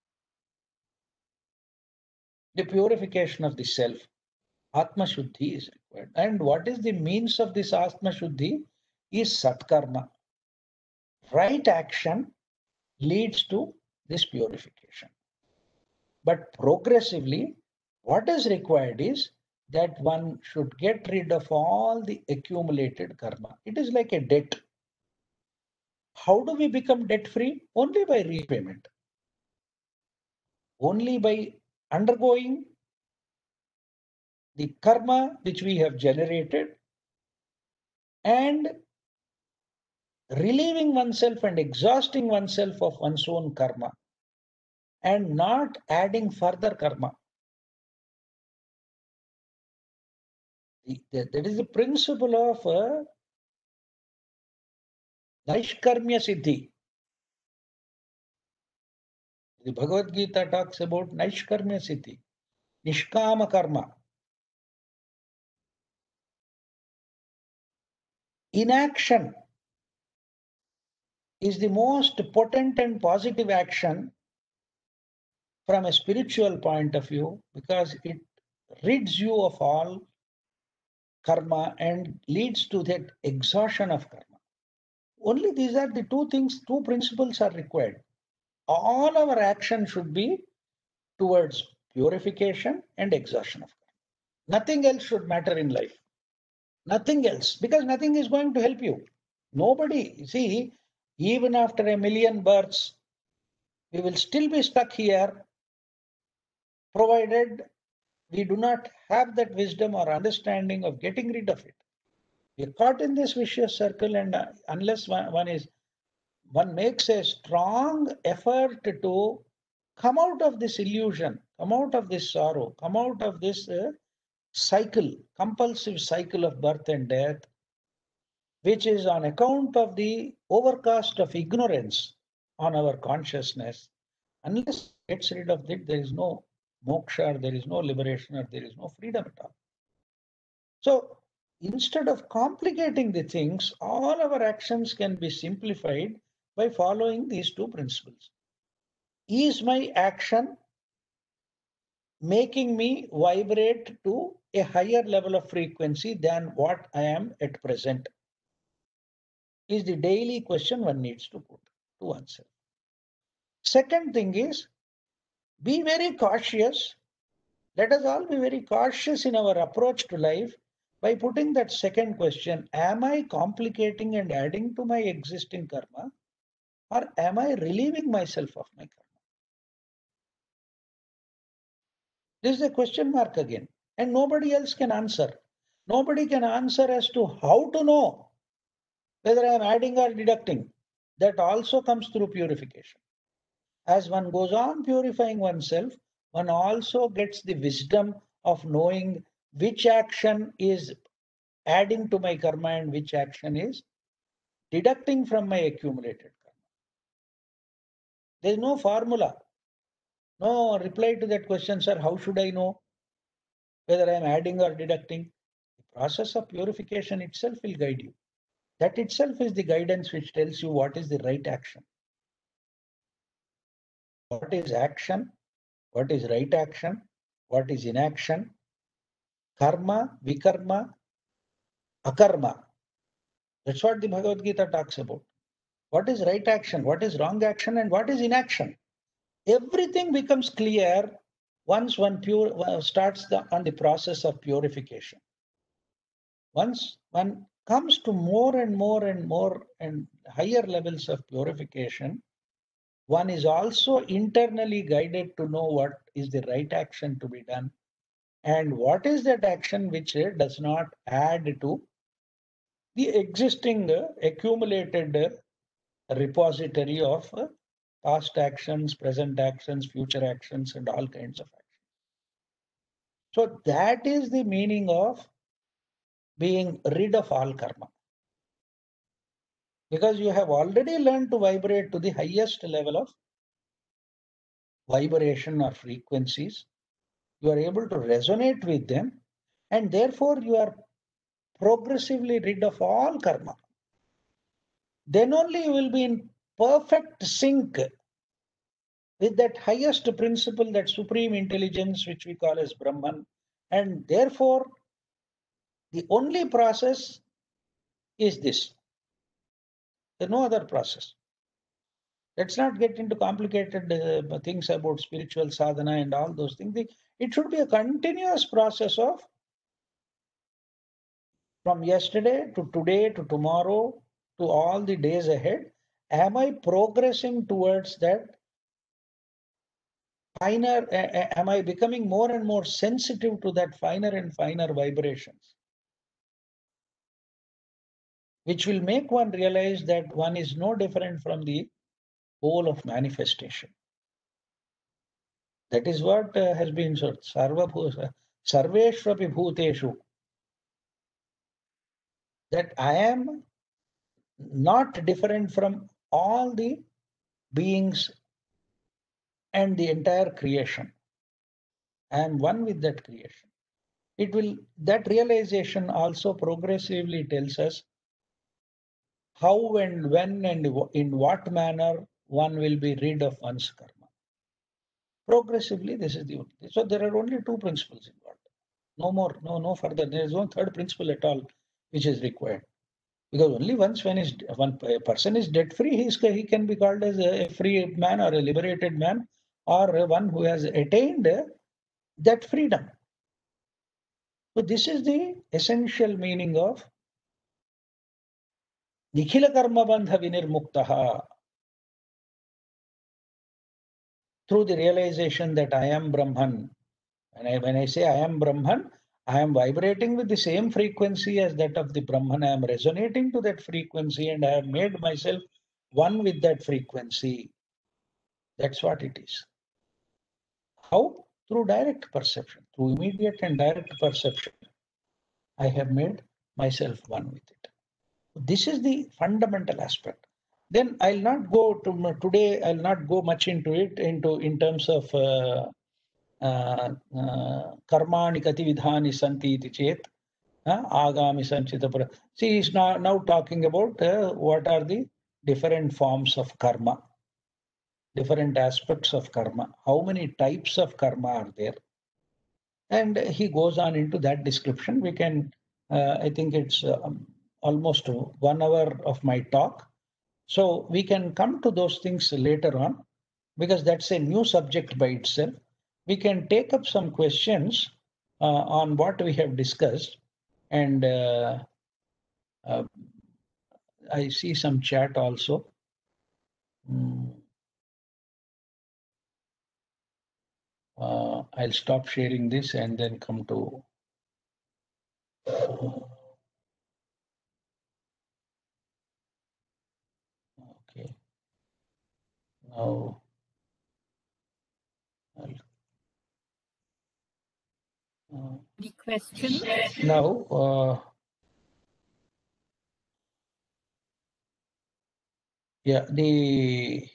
the purification of the self. Atma Shuddhi is required. And what is the means of this Atma Shuddhi is Satkarma. Right action leads to this purification. But progressively, what is required is that one should get rid of all the accumulated karma. It is like a debt. How do we become debt free? Only by repayment. Only by undergoing the karma which we have generated and relieving oneself and exhausting oneself of one's own karma and not adding further karma. That is the principle of Naishkarmya Siddhi. The Bhagavad Gita talks about Naishkarmya Siddhi. Nishkama karma. Inaction is the most potent and positive action from a spiritual point of view because it rids you of all karma and leads to that exhaustion of karma. Only these are the two things, two principles are required. All our action should be towards purification and exhaustion of karma. Nothing else should matter in life. Nothing else, because nothing is going to help you. Nobody, see, even after a million births, we will still be stuck here, provided we do not have that wisdom or understanding of getting rid of it. We're caught in this vicious circle, and unless one makes a strong effort to come out of this illusion, come out of this sorrow, come out of this cycle, compulsive cycle of birth and death, which is on account of the overcast of ignorance on our consciousness. Unless it gets rid of it, there is no moksha, or there is no liberation, or there is no freedom at all. So instead of complicating the things, all our actions can be simplified by following these two principles. Is my action making me vibrate to a higher level of frequency than what I am at present? Is the daily question one needs to put to answer. Second thing is, be very cautious. Let us all be very cautious in our approach to life by putting that second question: am I complicating and adding to my existing karma, or am I relieving myself of my karma? This is a question mark again, and nobody else can answer. Nobody can answer as to how to know whether I am adding or deducting. That also comes through purification. As one goes on purifying oneself, one also gets the wisdom of knowing which action is adding to my karma and which action is deducting from my accumulated karma. There is no formula, no reply to that question, sir. How should I know whether I am adding or deducting? The process of purification itself will guide you. That itself is the guidance which tells you what is the right action. What is action? What is right action? What is inaction? Karma, vikarma, akarma. That's what the Bhagavad Gita talks about. What is right action? What is wrong action? And what is inaction? Everything becomes clear once one starts on the process of purification. Once one comes to more and more and more and higher levels of purification, one is also internally guided to know what is the right action to be done and what is that action which does not add to the existing accumulated repository of past actions, present actions, future actions, and all kinds of actions. So that is the meaning of being rid of all karma. Because you have already learned to vibrate to the highest level of vibration or frequencies. You are able to resonate with them, and therefore you are progressively rid of all karma. Then only you will be in perfect sync with that highest principle, that supreme intelligence, which we call as Brahman. And therefore, the only process is this. There's no other process. Let's not get into complicated things about spiritual sadhana and all those things. It should be a continuous process of from yesterday to today to tomorrow to all the days ahead. Am I progressing towards that finer? Am I becoming more and more sensitive to that finer and finer vibrations? Which will make one realize that one is no different from the whole of manifestation. That is what has been said. Sarveshvapi bhuteshu. That I am not different from all the beings and the entire creation. I am one with that creation. That realization also progressively tells us how and when and in what manner one will be rid of one's karma. Progressively, this is the only thing. So there are only two principles involved. No more, no further. There is no third principle at all which is required. Because only once when one person is debt free, he can be called as a free man or a liberated man, or one who has attained that freedom. So this is the essential meaning of Nikhila Karma Bandha Vinirmuktaha. Through the realization that I am Brahman. And when I say I am Brahman, I am vibrating with the same frequency as that of the Brahman. I am resonating to that frequency and I have made myself one with that frequency. That's what it is. How? Through direct perception, through immediate and direct perception. I have made myself one with it. This is the fundamental aspect. Then I'll not go to today. I'll not go much into it in terms of karmani kati vidhani santi iti chet agami sanchita. See, he's now talking about what are the different forms of karma, different aspects of karma, how many types of karma are there, and he goes on into that description. We can, I think it's almost 1 hour of my talk. So we can come to those things later on, because that's a new subject by itself. We can take up some questions on what we have discussed. And I see some chat also. I'll stop sharing this and then come to. Okay. Now. The question? Now, yeah, the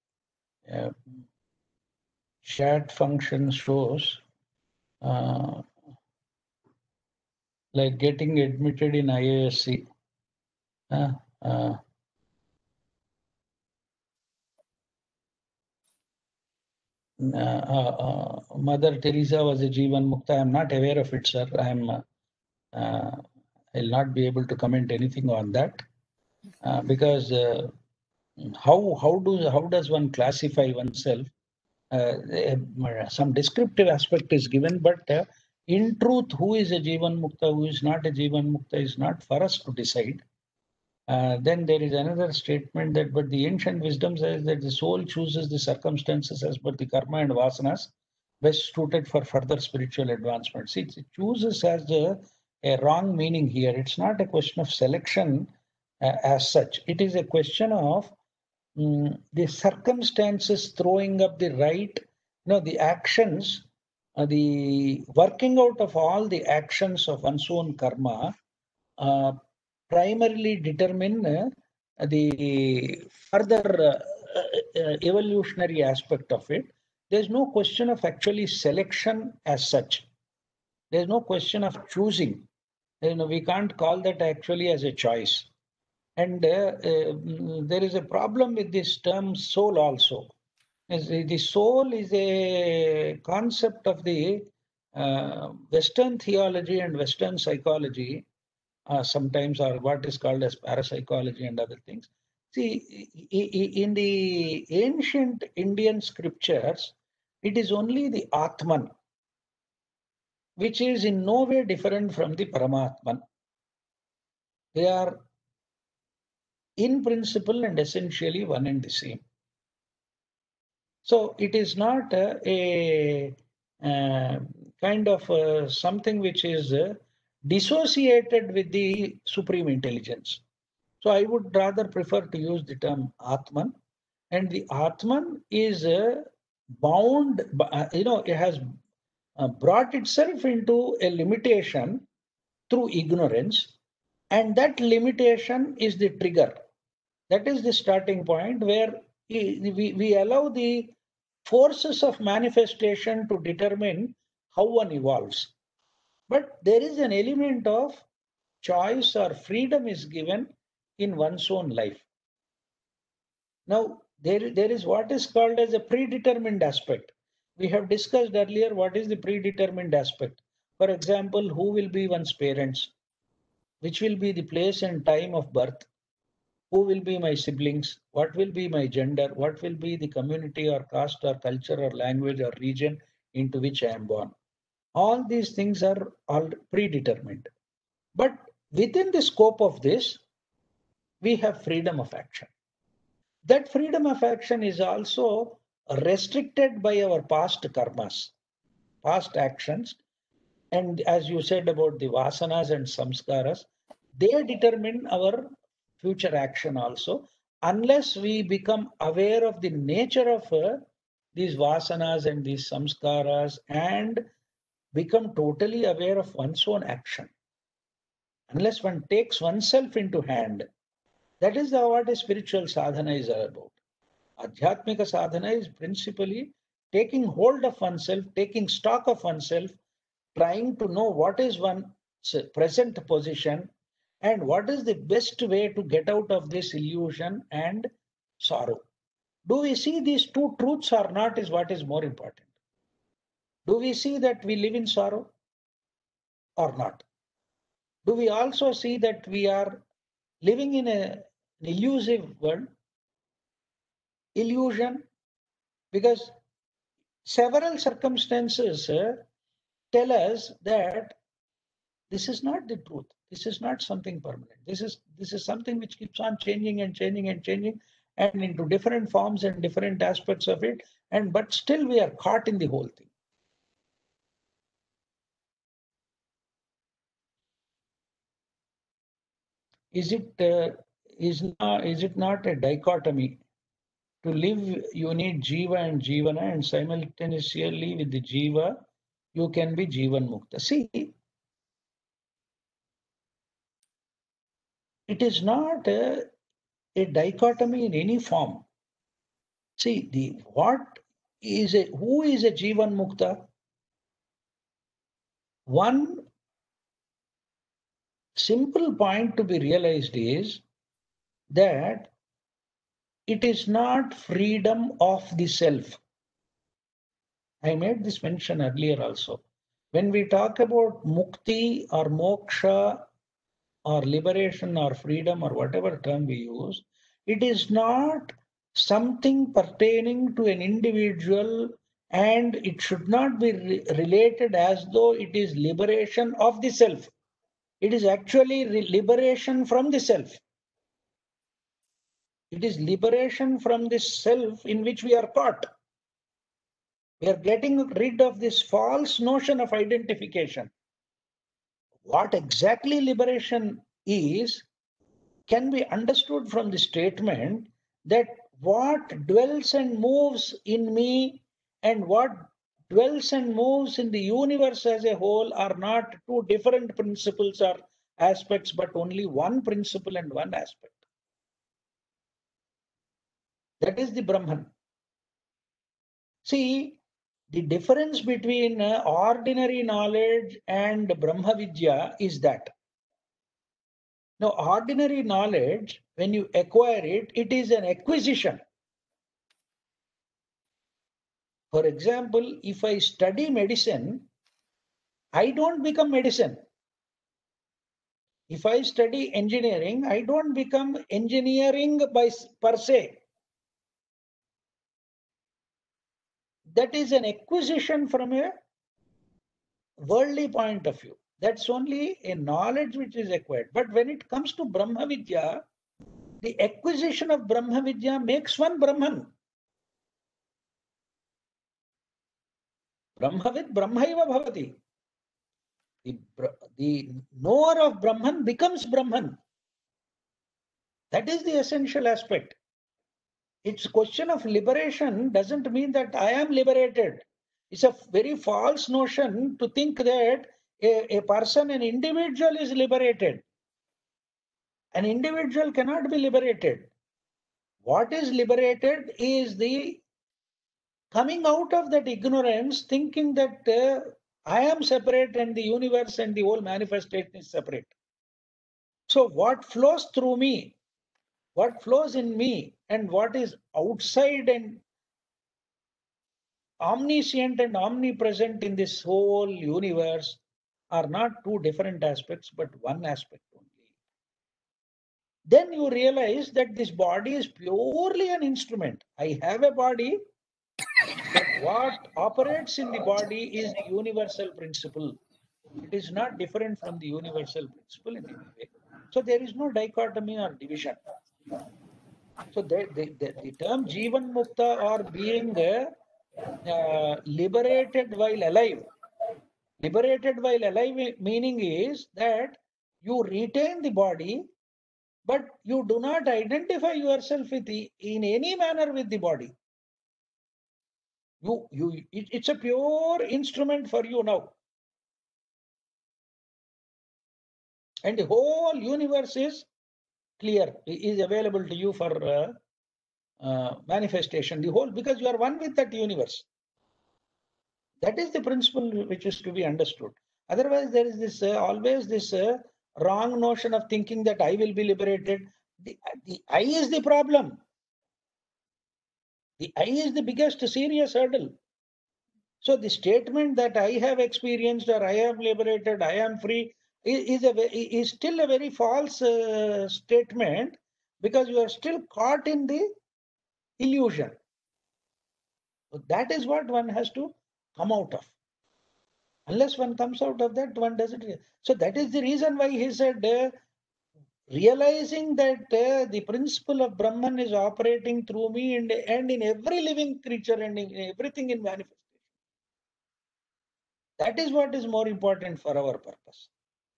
chat function shows like getting admitted in IISc. Mother Teresa was a Jivan Mukta. I am not aware of it, sir. I'll not be able to comment anything on that because how does one classify oneself? Some descriptive aspect is given, but in truth, who is a Jivan Mukta, who is not a Jivan Mukta is not for us to decide. Then there is another statement that, but the ancient wisdom says that the soul chooses the circumstances as per the karma and vasanas best suited for further spiritual advancement. See, it chooses as a wrong meaning here. It's not a question of selection as such. It is a question of the circumstances throwing up the right, the actions, the working out of all the actions of one's own karma primarily determine the further evolutionary aspect of it. There's no question of actually selection as such. There's no question of choosing. We can't call that actually as a choice. And there is a problem with this term soul also. The soul is a concept of the Western theology and Western psychology, sometimes, or what is called as parapsychology and other things. See, in the ancient Indian scriptures, it is only the Atman, which is in no way different from the Paramatman. They are in principle and essentially one and the same. So it is not a kind of something which is dissociated with the supreme intelligence. So I would rather prefer to use the term Atman. And the Atman is bound, it has brought itself into a limitation through ignorance. And that limitation is the trigger. That is the starting point where we allow the forces of manifestation to determine how one evolves. But there is an element of choice or freedom is given in one's own life. Now, there is what is called as a predetermined aspect. We have discussed earlier what is the predetermined aspect. For example, who will be one's parents, which will be the place and time of birth, who will be my siblings, what will be my gender, what will be the community or caste or culture or language or region into which I am born. All these things are all predetermined. But within the scope of this, we have freedom of action. That freedom of action is also restricted by our past karmas, past actions. And as you said about the vasanas and samskaras, they determine our future action also, unless we become aware of the nature of these vasanas and these samskaras and become totally aware of one's own action. Unless one takes oneself into hand, that is what a spiritual sadhana is all about. Adhyatmika sadhana is principally taking hold of oneself, taking stock of oneself, trying to know what is one's present position and what is the best way to get out of this illusion and sorrow. Do we see these two truths or not is what is more important. Do we see that we live in sorrow or not? Do we also see that we are living in an illusive world? Illusion, because several circumstances tell us that this is not the truth. This is not something permanent. This is something which keeps on changing and changing and changing and into different forms and different aspects of it. But still we are caught in the whole thing. Is it not a dichotomy? To live, you need jiva and jivana, and simultaneously with the jiva, you can be jivan mukta. See, it is not a dichotomy in any form. See, who is a jivan mukta? One simple point to be realized is that it is not freedom of the self. I made this mention earlier also. When we talk about mukti or moksha or liberation or freedom or whatever term we use, it is not something pertaining to an individual and it should not be related as though it is liberation of the self. It is actually liberation from the self. It is liberation from this self in which we are caught. We are getting rid of this false notion of identification. What exactly liberation is can be understood from the statement that what dwells and moves in me and what dwells and moves in the universe as a whole are not two different principles or aspects, but only one principle and one aspect. That is the Brahman. See, the difference between ordinary knowledge and Brahma Vidya is that. Now, ordinary knowledge, when you acquire it, it is an acquisition. For example, if I study medicine, I don't become medicine. If I study engineering, I don't become engineering per se. That is an acquisition from a worldly point of view. That's only a knowledge which is acquired. But when it comes to Brahma Vidya, the acquisition of Brahma Vidya makes one Brahman. Brahmavid Brahmaiva Bhavati. The knower of Brahman becomes Brahman. That is the essential aspect. It's a question of liberation doesn't mean that I am liberated. It's a very false notion to think that a person, an individual is liberated. An individual cannot be liberated. What is liberated is the coming out of that ignorance, thinking that I am separate and the universe and the whole manifestation is separate. So what flows through me, what flows in me, and what is outside and omniscient and omnipresent in this whole universe are not two different aspects, but one aspect only. Then you realize that this body is purely an instrument. I have a body, but what operates in the body is the universal principle. It is not different from the universal principle in any way. So there is no dichotomy or division. So the term Jivan Mukta or being liberated while alive. Liberated while alive meaning is that you retain the body, but you do not identify yourself with in any manner with the body. It's a pure instrument for you now. And the whole universe is clear, is available to you for manifestation. The whole, because you are one with that universe. That is the principle which is to be understood. Otherwise, there is this always this wrong notion of thinking that I will be liberated. The I is the problem. The I is the biggest serious hurdle. So the statement that I have experienced or I am liberated, I am free is still a very false statement, because you are still caught in the illusion. So that is what one has to come out of. Unless one comes out of that, one doesn't. So that is the reason why he said, realizing that the principle of Brahman is operating through me and in every living creature and in everything in manifestation. That is what is more important for our purpose.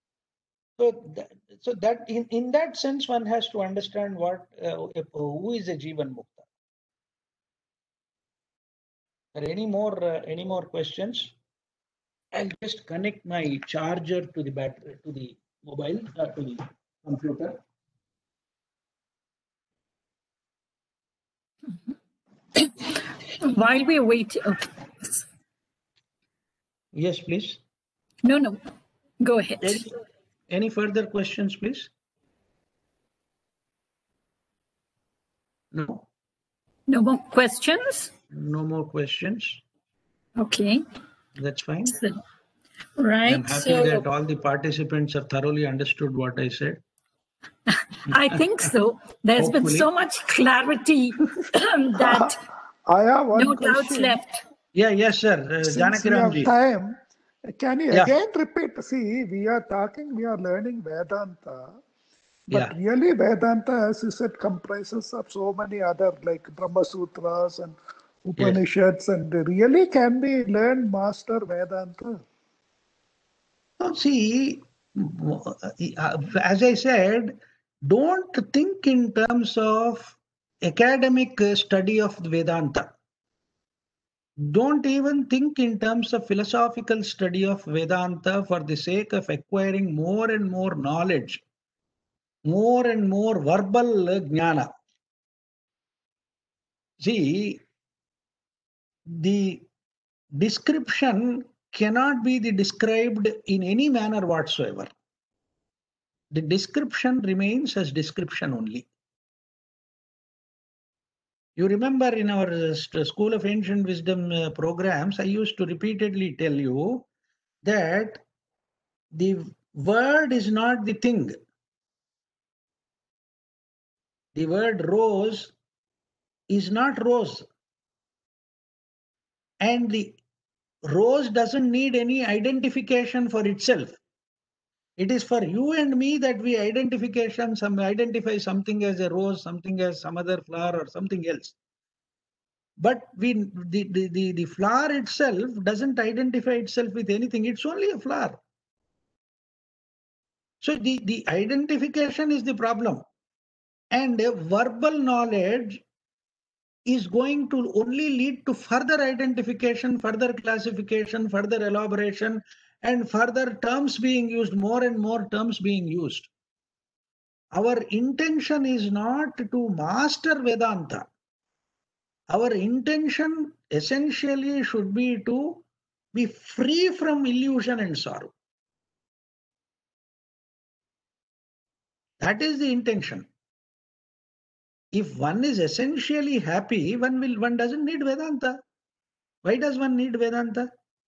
So that in that sense, one has to understand what who is a Jivan Mukta. Are any more questions? I'll just connect my charger to the battery, to the mobile, to the computer. While we wait. Yes, please. No. Go ahead. Any further questions, please? No. No more questions? No more questions. Okay. That's fine. Right. I'm happy that all the participants have thoroughly understood what I said. I think so. There's been so much clarity that I have one no question. doubts left. Yeah, yes, sir. Since we have time, can you again repeat? See, we are learning Vedanta. But really, Vedanta, as you said, comprises of so many other, like Brahma Sutras and Upanishads, and really can we learn, master Vedanta? Oh, see, as I said, don't think in terms of academic study of Vedanta. Don't even think in terms of philosophical study of Vedanta for the sake of acquiring more and more knowledge, more and more verbal jnana. See, the description cannot be described in any manner whatsoever. The description remains as description only. You remember in our School of Ancient Wisdom programs, I used to repeatedly tell you that the word is not the thing. The word rose is not rose. And the rose doesn't need any identification for itself. It is for you and me that we identify something as a rose, something as some other flower or something else. But the flower itself doesn't identify itself with anything. It's only a flower. So the identification is the problem. And verbal knowledge is going to only lead to further identification, further classification, further elaboration, and further terms being used, more and more terms being used. Our intention is not to master Vedanta. Our intention essentially should be to be free from illusion and sorrow. That is the intention. If one is essentially happy, one doesn't need Vedanta. Why does one need Vedanta?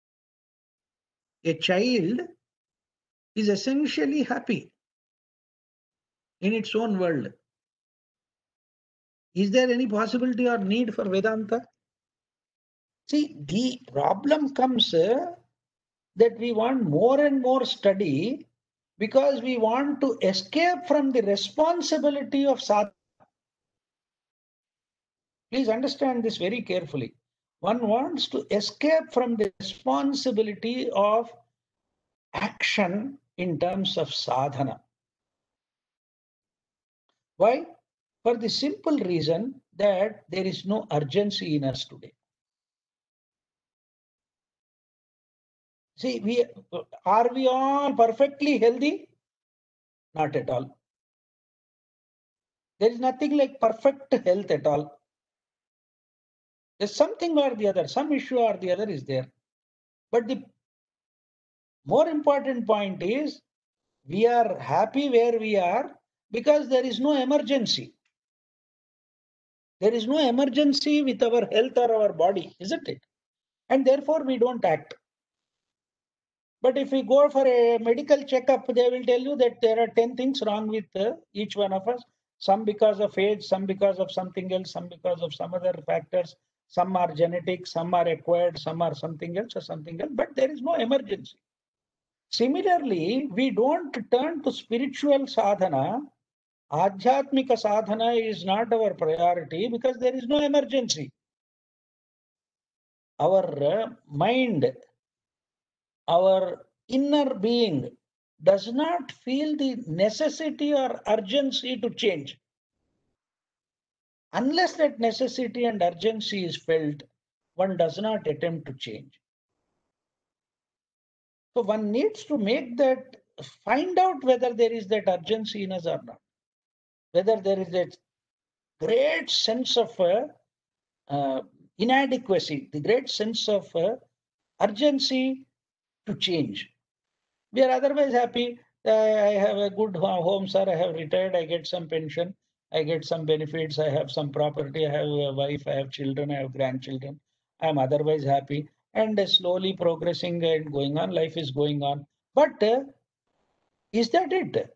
A child is essentially happy in its own world. Is there any possibility or need for Vedanta? See, the problem comes that we want more and more study because we want to escape from the responsibility of sadhana. Please understand this very carefully. One wants to escape from the responsibility of action in terms of sadhana. Why? For the simple reason that there is no urgency in us today. See, are we all perfectly healthy? Not at all. There is nothing like perfect health at all. There's something or the other, some issue or the other is there. But the more important point is we are happy where we are because there is no emergency. There is no emergency with our health or our body, isn't it? And therefore we don't act. But if we go for a medical checkup, they will tell you that there are 10 things wrong with each one of us. Some because of age, some because of something else, some because of some other factors. Some are genetic, some are acquired, some are something else or something else. But there is no emergency. Similarly, we don't turn to spiritual sadhana. Adhyatmika sadhana is not our priority because there is no emergency. Our mind, our inner being does not feel the necessity or urgency to change. Unless that necessity and urgency is felt, one does not attempt to change. So one needs to make that, find out whether there is that urgency in us or not. Whether there is that great sense of inadequacy, the great sense of urgency to change. We are otherwise happy. I have a good home, sir. I have retired. I get some pension. I get some benefits. I have some property. I have a wife. I have children. I have grandchildren. I am otherwise happy and slowly progressing and going on. Life is going on. But is that it?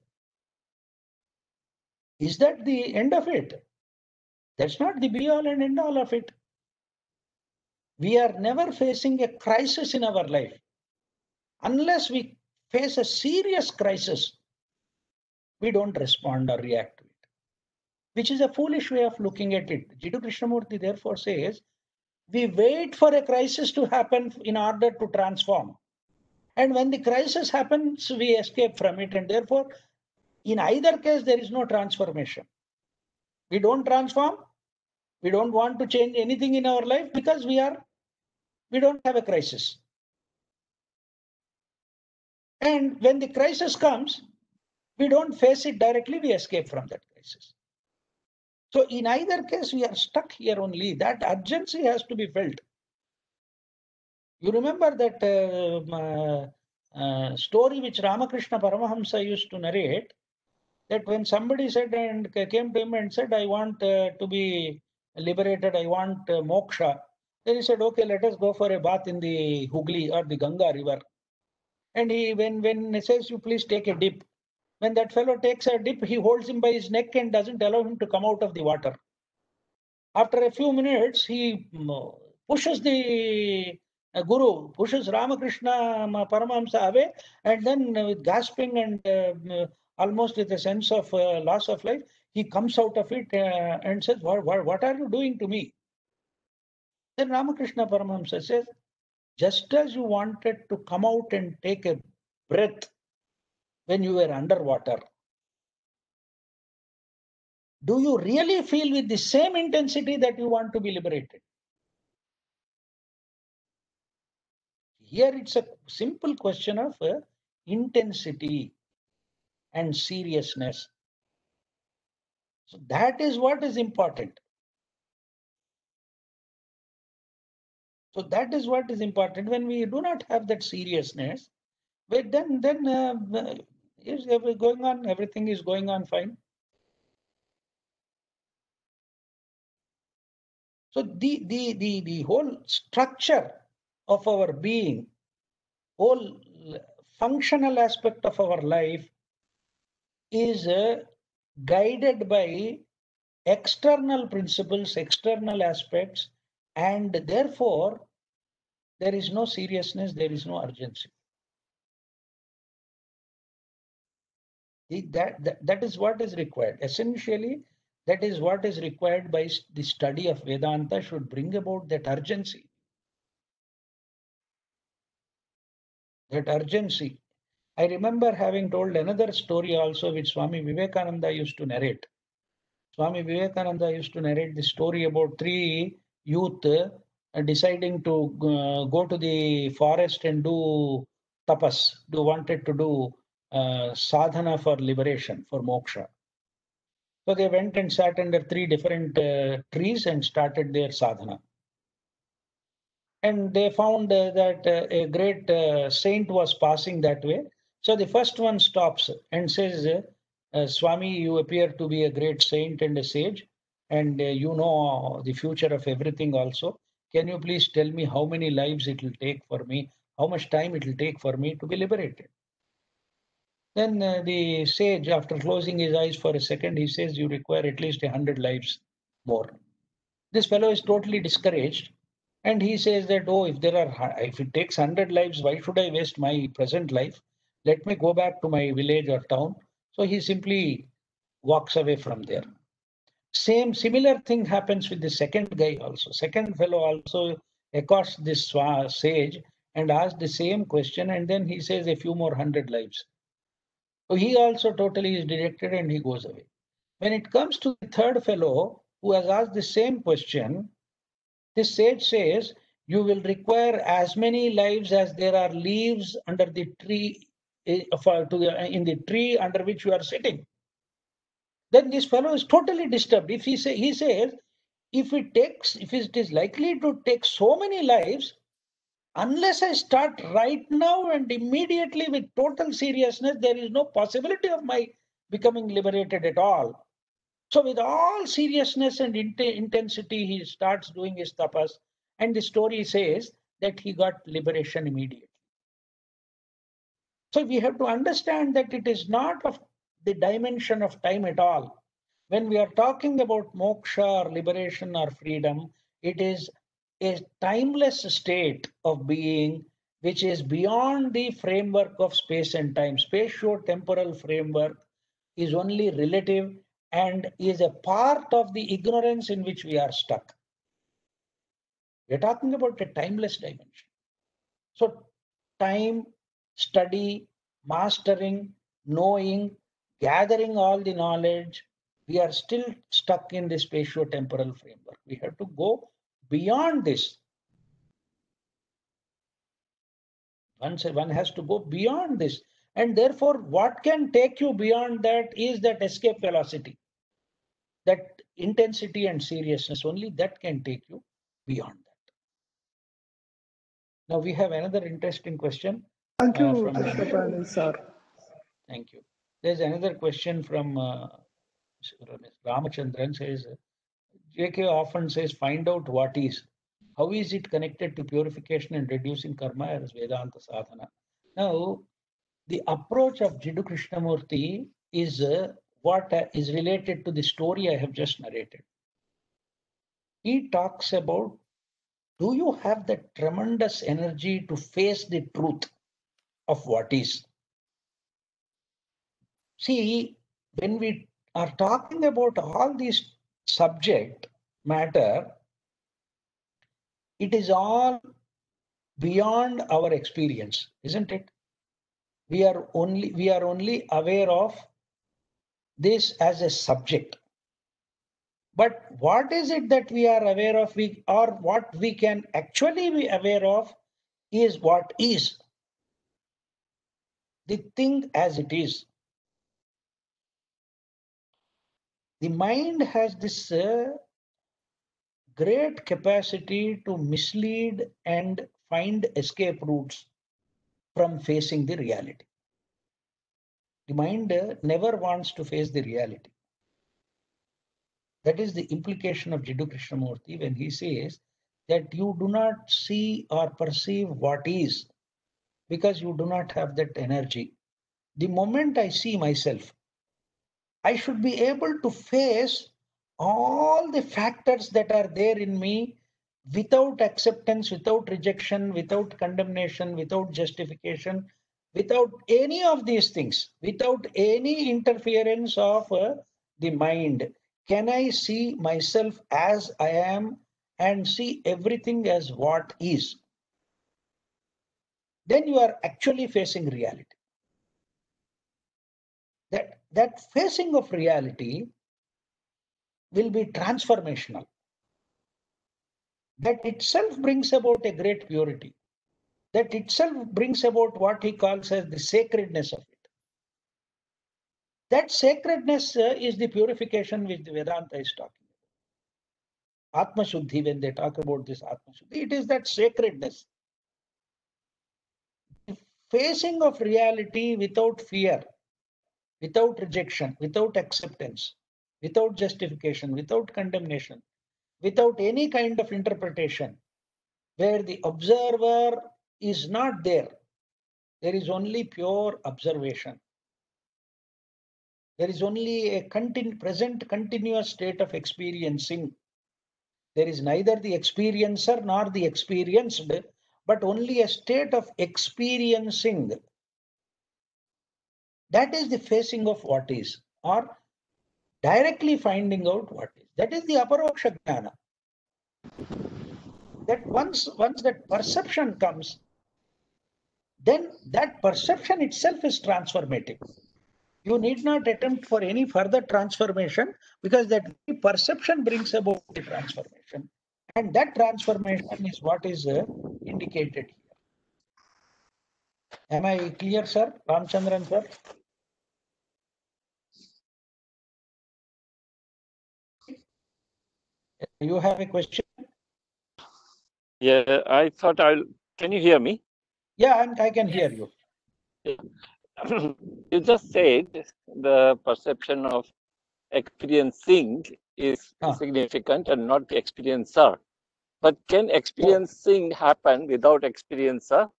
Is that the end of it? That's not the be all and end all of it. We are never facing a crisis in our life. Unless we face a serious crisis, we don't respond or react to it, which is a foolish way of looking at it. Jiddu Krishnamurti therefore says, we wait for a crisis to happen in order to transform. And when the crisis happens, we escape from it. And therefore, in either case, there is no transformation. We don't transform. We don't want to change anything in our life because we don't have a crisis. And when the crisis comes, we don't face it directly, we escape from that crisis. So in either case, we are stuck here only. That urgency has to be felt. You remember that story which Ramakrishna Paramahamsa used to narrate, that when somebody said and came to him and said, I want to be liberated, I want moksha. Then he said, okay, let us go for a bath in the Hooghly or the Ganga river. And when he says, you please take a dip. When that fellow takes a dip, he holds him by his neck and doesn't allow him to come out of the water. After a few minutes, he pushes the Guru, pushes Ramakrishna Paramahamsa away, and then with gasping and almost with a sense of loss of life, he comes out of it and says, what are you doing to me? Then Ramakrishna Paramahamsa says, just as you wanted to come out and take a breath when you were underwater, do you really feel with the same intensity that you want to be liberated? Here it's a simple question of intensity and seriousness. So that is what is important. So that is what is important. When we do not have that seriousness, but then is going on, everything is going on fine. So the whole structure of our being, whole functional aspect of our life is guided by external principles, external aspects, and therefore there is no seriousness, there is no urgency. That is what is required. Essentially, that is what is required by the study of Vedanta, should bring about that urgency. That urgency. I remember having told another story also which Swami Vivekananda used to narrate. Swami Vivekananda used to narrate the story about three youth deciding to go to the forest and do tapas, wanted to do sadhana for liberation, for moksha. So they went and sat under three different trees and started their sadhana. And they found that a great saint was passing that way. So the first one stops and says, Swami, you appear to be a great saint and a sage, and you know the future of everything also. Can you please tell me how many lives it will take for me, how much time it will take for me to be liberated? Then the sage, after closing his eyes for a second, he says, you require at least 100 lives more. This fellow is totally discouraged. And he says that, oh, if it takes 100 lives, why should I waste my present life? Let me go back to my village or town. So he simply walks away from there. Similar thing happens with the second guy also. Second fellow also accosts this sage and asks the same question. And then he says a few more 100 lives. So he also totally is dejected and he goes away. When it comes to the third fellow who has asked the same question, this sage says, you will require as many lives as there are leaves under the tree, in the tree under which you are sitting. Then this fellow is totally disturbed. If he says, if it is likely to take so many lives, unless I start right now and immediately with total seriousness, there is no possibility of my becoming liberated at all. So with all seriousness and intensity, he starts doing his tapas. And the story says that he got liberation immediately. So we have to understand that it is not of the dimension of time at all. When we are talking about moksha or liberation or freedom, it is a timeless state of being which is beyond the framework of space and time. Spatio-temporal framework is only relative and is a part of the ignorance in which we are stuck. We're talking about a timeless dimension. So time, study, mastering, knowing, gathering all the knowledge, we are still stuck in the spatio-temporal framework. We have to go beyond this. One has to go beyond this. And therefore, what can take you beyond that is that escape velocity. That intensity and seriousness, only that can take you beyond that. Now we have another interesting question. Thank you, Krishnapani, sir. Thank you. There's another question from Ramachandran says, JK often says, find out what is. How is it connected to purification and reducing karma as Vedanta sadhana? Now, the approach of Jiddu Krishnamurti is what is related to the story I have just narrated. He talks about, do you have the tremendous energy to face the truth of what is? See, when we are talking about all these subject matter, it is all beyond our experience, isn't it? We are only aware of this as a subject. But what is it that we are aware of, or what we can actually be aware of is what is. The thing as it is. The mind has this great capacity to mislead and find escape routes from facing the reality. The mind never wants to face the reality. That is the implication of Jiddu Krishnamurti when he says that you do not see or perceive what is because you do not have that energy. The moment I see myself, I should be able to face all the factors that are there in me without acceptance, without rejection, without condemnation, without justification, without any of these things, without any interference of the mind. Can I see myself as I am and see everything as what is? Then you are actually facing reality. That facing of reality will be transformational. That itself brings about a great purity. That itself brings about what he calls as the sacredness of it. That sacredness is the purification which the Vedanta is talking about. Atma Shuddhi, when they talk about this Atma Shuddhi, it is that sacredness. The facing of reality without fear, without rejection, without acceptance, without justification, without condemnation, without any kind of interpretation, where the observer is not there. There is only pure observation. There is only a present continuous state of experiencing. There is neither the experiencer nor the experienced, but only a state of experiencing. That is the facing of what is, or directly finding out what is. That is the aparoksha jnana. That once that perception comes, then that perception itself is transformative. You need not attempt for any further transformation because that perception brings about the transformation. And that transformation is what is indicated here. Am I clear, sir? Ramchandran, sir? You have a question? Yeah, I thought can you hear me? Yeah, I can hear you. You just said the perception of experiencing is significant and not the experiencer. But can experiencing happen without experiencer?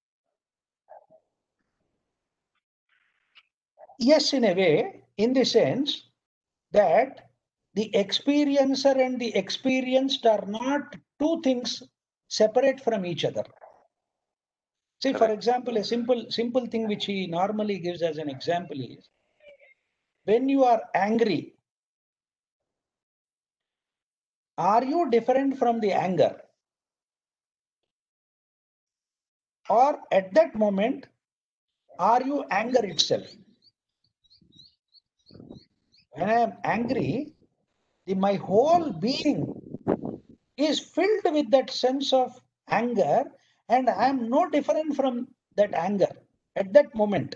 Yes, in a way, in the sense that the experiencer and the experienced are not two things separate from each other. See, for example, a simple thing which he normally gives as an example is when you are angry, are you different from the anger? Or at that moment, are you anger itself? When I am angry, my whole being is filled with that sense of anger, and I am no different from that anger at that moment.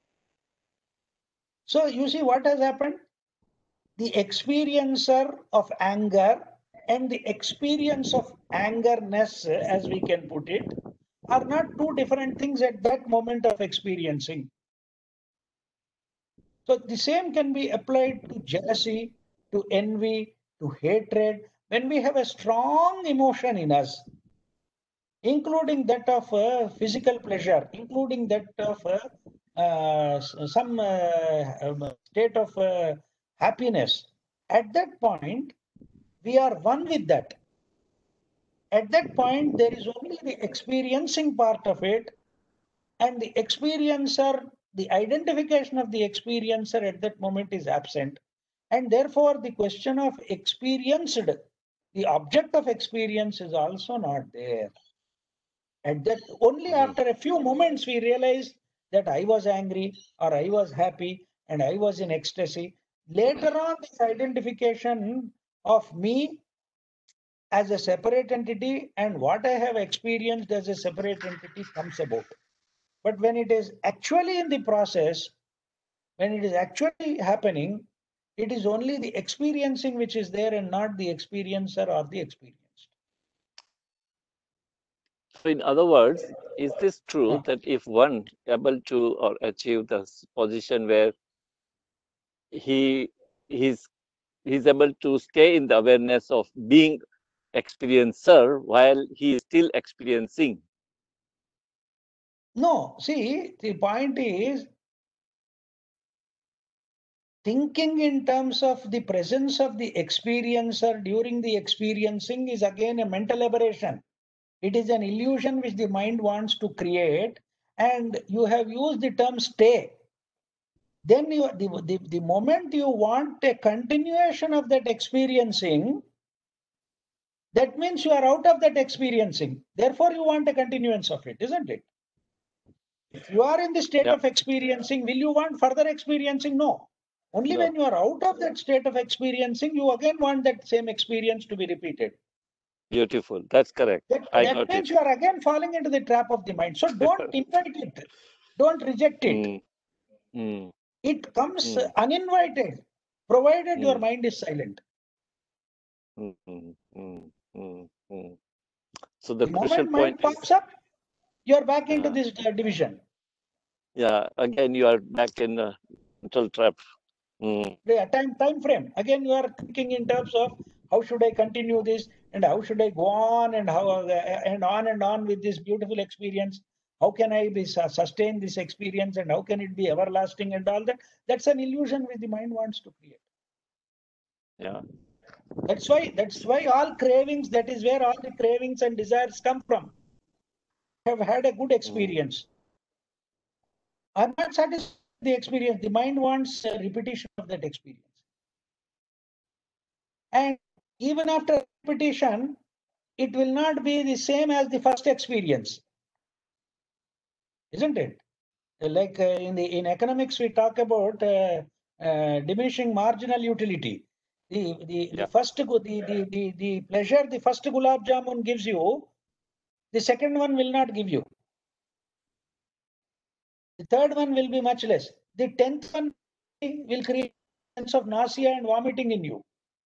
So you see what has happened? The experiencer of anger and the experience of angerness, as we can put it, are not two different things at that moment of experiencing. So the same can be applied to jealousy, to envy, to hatred. When we have a strong emotion in us, including that of physical pleasure, including that of some state of happiness, at that point, we are one with that. At that point, there is only the experiencing part of it, and the experiencer, the identification of the experiencer at that moment is absent. And therefore, the question of experienced, the object of experience is also not there. And that only after a few moments we realize that I was angry or I was happy and I was in ecstasy. Later on, this identification of me as a separate entity and what I have experienced as a separate entity comes about. But when it is actually in the process, when it is actually happening, it is only the experiencing which is there and not the experiencer or the experienced. So in other words, is this true that if one able to or achieve this position where he's able to stay in the awareness of being experiencer while he is still experiencing? No, see, the point is thinking in terms of the presence of the experiencer during the experiencing is again a mental aberration. It is an illusion which the mind wants to create, and you have used the term stay. Then the moment you want a continuation of that experiencing, that means you are out of that experiencing. Therefore, you want a continuance of it, isn't it? If you are in the state of experiencing, will you want further experiencing? No. Only when you are out of that state of experiencing, you again want that same experience to be repeated. Beautiful. That's correct. That means you are again falling into the trap of the mind. So don't invite it. Don't reject it. It comes uninvited, provided your mind is silent. So the moment mind pops up, you are back into this division. Yeah, again you are back in the mental trap. Time frame. Again, you are thinking in terms of how should I continue this and how should I go on and how and on with this beautiful experience. How can I sustain this experience and how can it be everlasting and all that? That's an illusion which the mind wants to create. Yeah. That's why all cravings, that is where all the cravings and desires come from. Have had a good experience. I'm not satisfied with the experience. The mind wants a repetition of that experience. And even after repetition, it will not be the same as the first experience, isn't it? Like in economics, we talk about diminishing marginal utility. The pleasure the first gulab jamun gives you, the second one will not give you. The third one will be much less. The 10th one will create a sense of nausea and vomiting in you.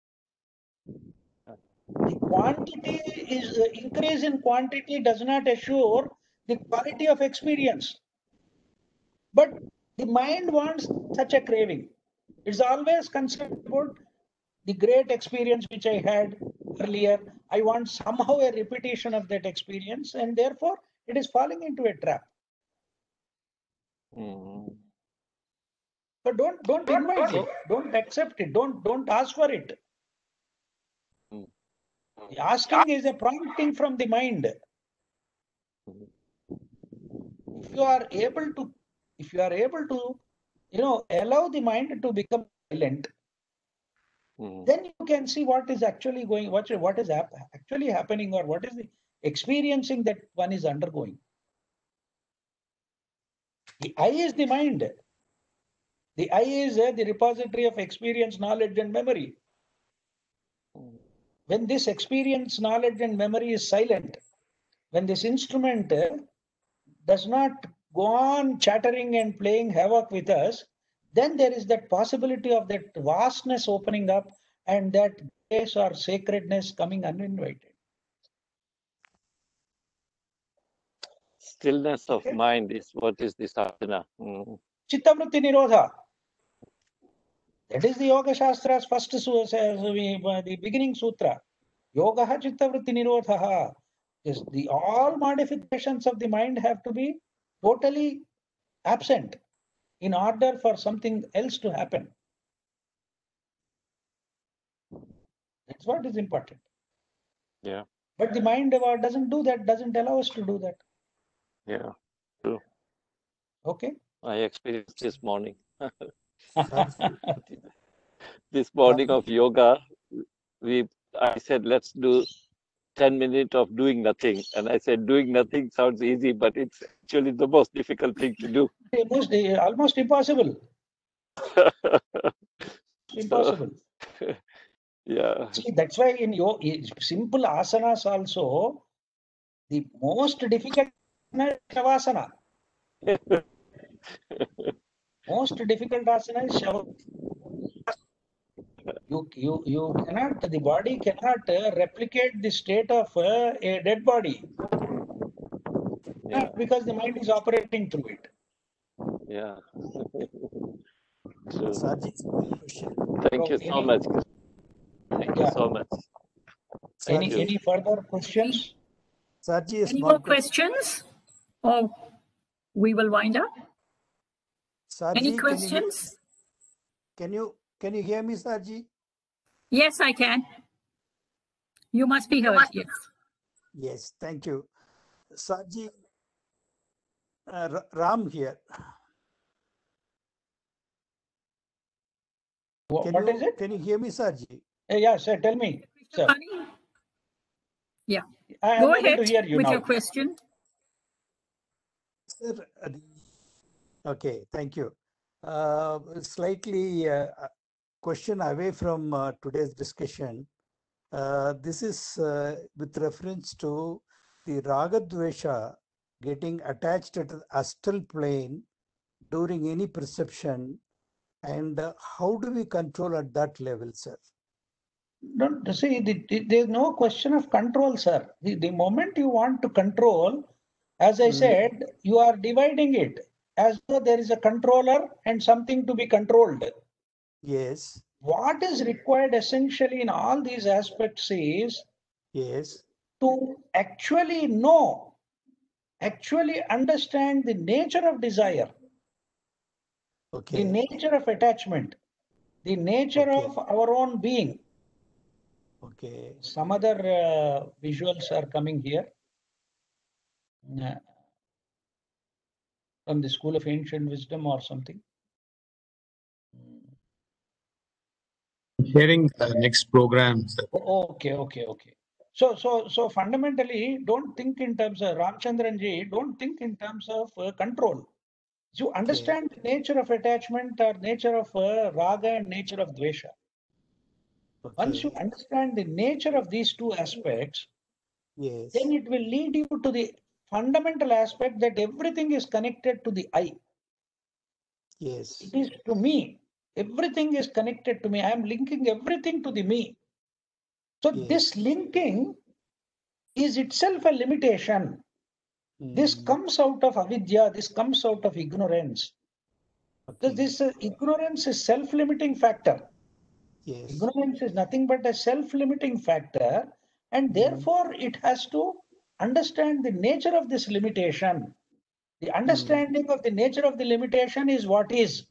The quantity is increase in quantity does not assure the quality of experience. But the mind wants such a craving. It's always concerned about the great experience which I had earlier. I want somehow a repetition of that experience, and therefore it is falling into a trap. But don't invite it. Don't accept it. Don't ask for it. The asking is a prompting from the mind. If you are able to, allow the mind to become silent, then you can see what is actually going, what is actually happening, or what is the experiencing that one is undergoing. The I is the mind. The I is the repository of experience, knowledge, and memory. When this experience, knowledge, and memory is silent, when this instrument does not go on chattering and playing havoc with us, then there is that possibility of that vastness opening up and that grace or sacredness coming uninvited. Stillness of mind is what is the sadhana. Chittavritti Nirodha. That is the Yoga Shastra's first, the beginning sutra. Yoga Chittavritti Nirodha. Yes, all modifications of the mind have to be totally absent in order for something else to happen. That's what is important. Yeah. But the mind doesn't do that, doesn't allow us to do that. Yeah, true. Okay. I experienced this morning. This morning of yoga, I said, let's do 10 minutes of doing nothing. And I said, doing nothing sounds easy, but it's actually the most difficult thing to do. Almost impossible. Impossible. Yeah. See, that's why in your simple asanas also, the most difficult is Shavasana. Most difficult asana is Shavasana. You cannot, the body cannot replicate the state of a dead body. Because the mind is operating through it. Yeah. Thank you so much. Thank you so much. Any further questions? Any more questions? Or we will wind up? Any questions? Can you hear me, Sarji? Yes, I can. You must be heard. Yes. Yes, thank you. Sarji, Ram here. What is it? Can you hear me, Sarji? Yeah, sir, tell me. Sir. Yeah. Go ahead to hear you with now. your question. Sir, okay, thank you. Slightly question away from today's discussion. This is with reference to the Ragadvesha getting attached to the astral plane during any perception, and how do we control at that level, sir? Don't see, there's no question of control, sir. The moment you want to control, as I said, you are dividing it as though there is a controller and something to be controlled. Yes. What is required essentially in all these aspects is to actually know, actually understand the nature of desire, the nature of attachment, the nature of our own being. Okay. Some other visuals are coming here from the School of Ancient Wisdom or something. Sharing the next program, sir. Okay. So fundamentally, don't think in terms of Ramchandranji, don't think in terms of control. You understand the nature of attachment or nature of raga and nature of dvesha. Once you understand the nature of these two aspects, then it will lead you to the fundamental aspect that everything is connected to the I. Yes. It is to me. Everything is connected to me. I am linking everything to the me. So this linking is itself a limitation. This comes out of avidya. This comes out of ignorance. This ignorance is self-limiting factor. Ignorance is nothing but a self-limiting factor, and therefore it has to understand the nature of this limitation. The understanding of the nature of the limitation is what is.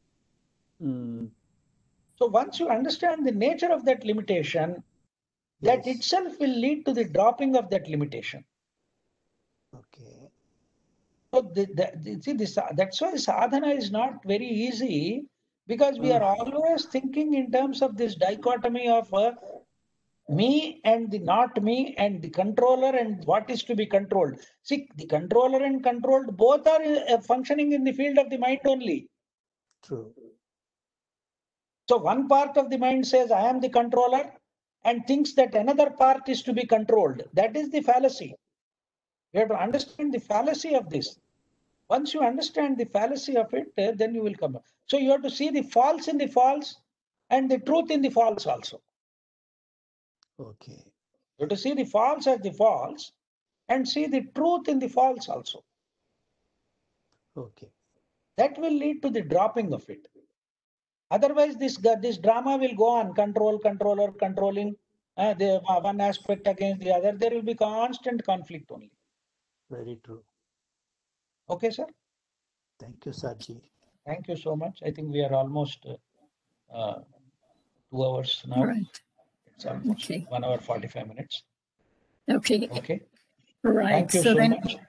So once you understand the nature of that limitation, that itself will lead to the dropping of that limitation. Okay. So that's why sadhana is not very easy, because we are always thinking in terms of this dichotomy of me and the not me, and the controller and what is to be controlled. See, the controller and controlled both are functioning in the field of the mind only. True. So one part of the mind says, I am the controller, and thinks that another part is to be controlled. That is the fallacy. You have to understand the fallacy of this. Once you understand the fallacy of it, then you will come up. So you have to see the false in the false and the truth in the false also. Okay. You have to see the false as the false and see the truth in the false also. Okay. That will lead to the dropping of it. Otherwise, this drama will go on. Controller, controlling the one aspect against the other. There will be constant conflict only. Very true. Okay, sir. Thank you, Sarji. Thank you so much. I think we are almost 2 hours now. Right. It's almost 1 hour 45 minutes. Okay. Okay. Right. Thank you so so then, much.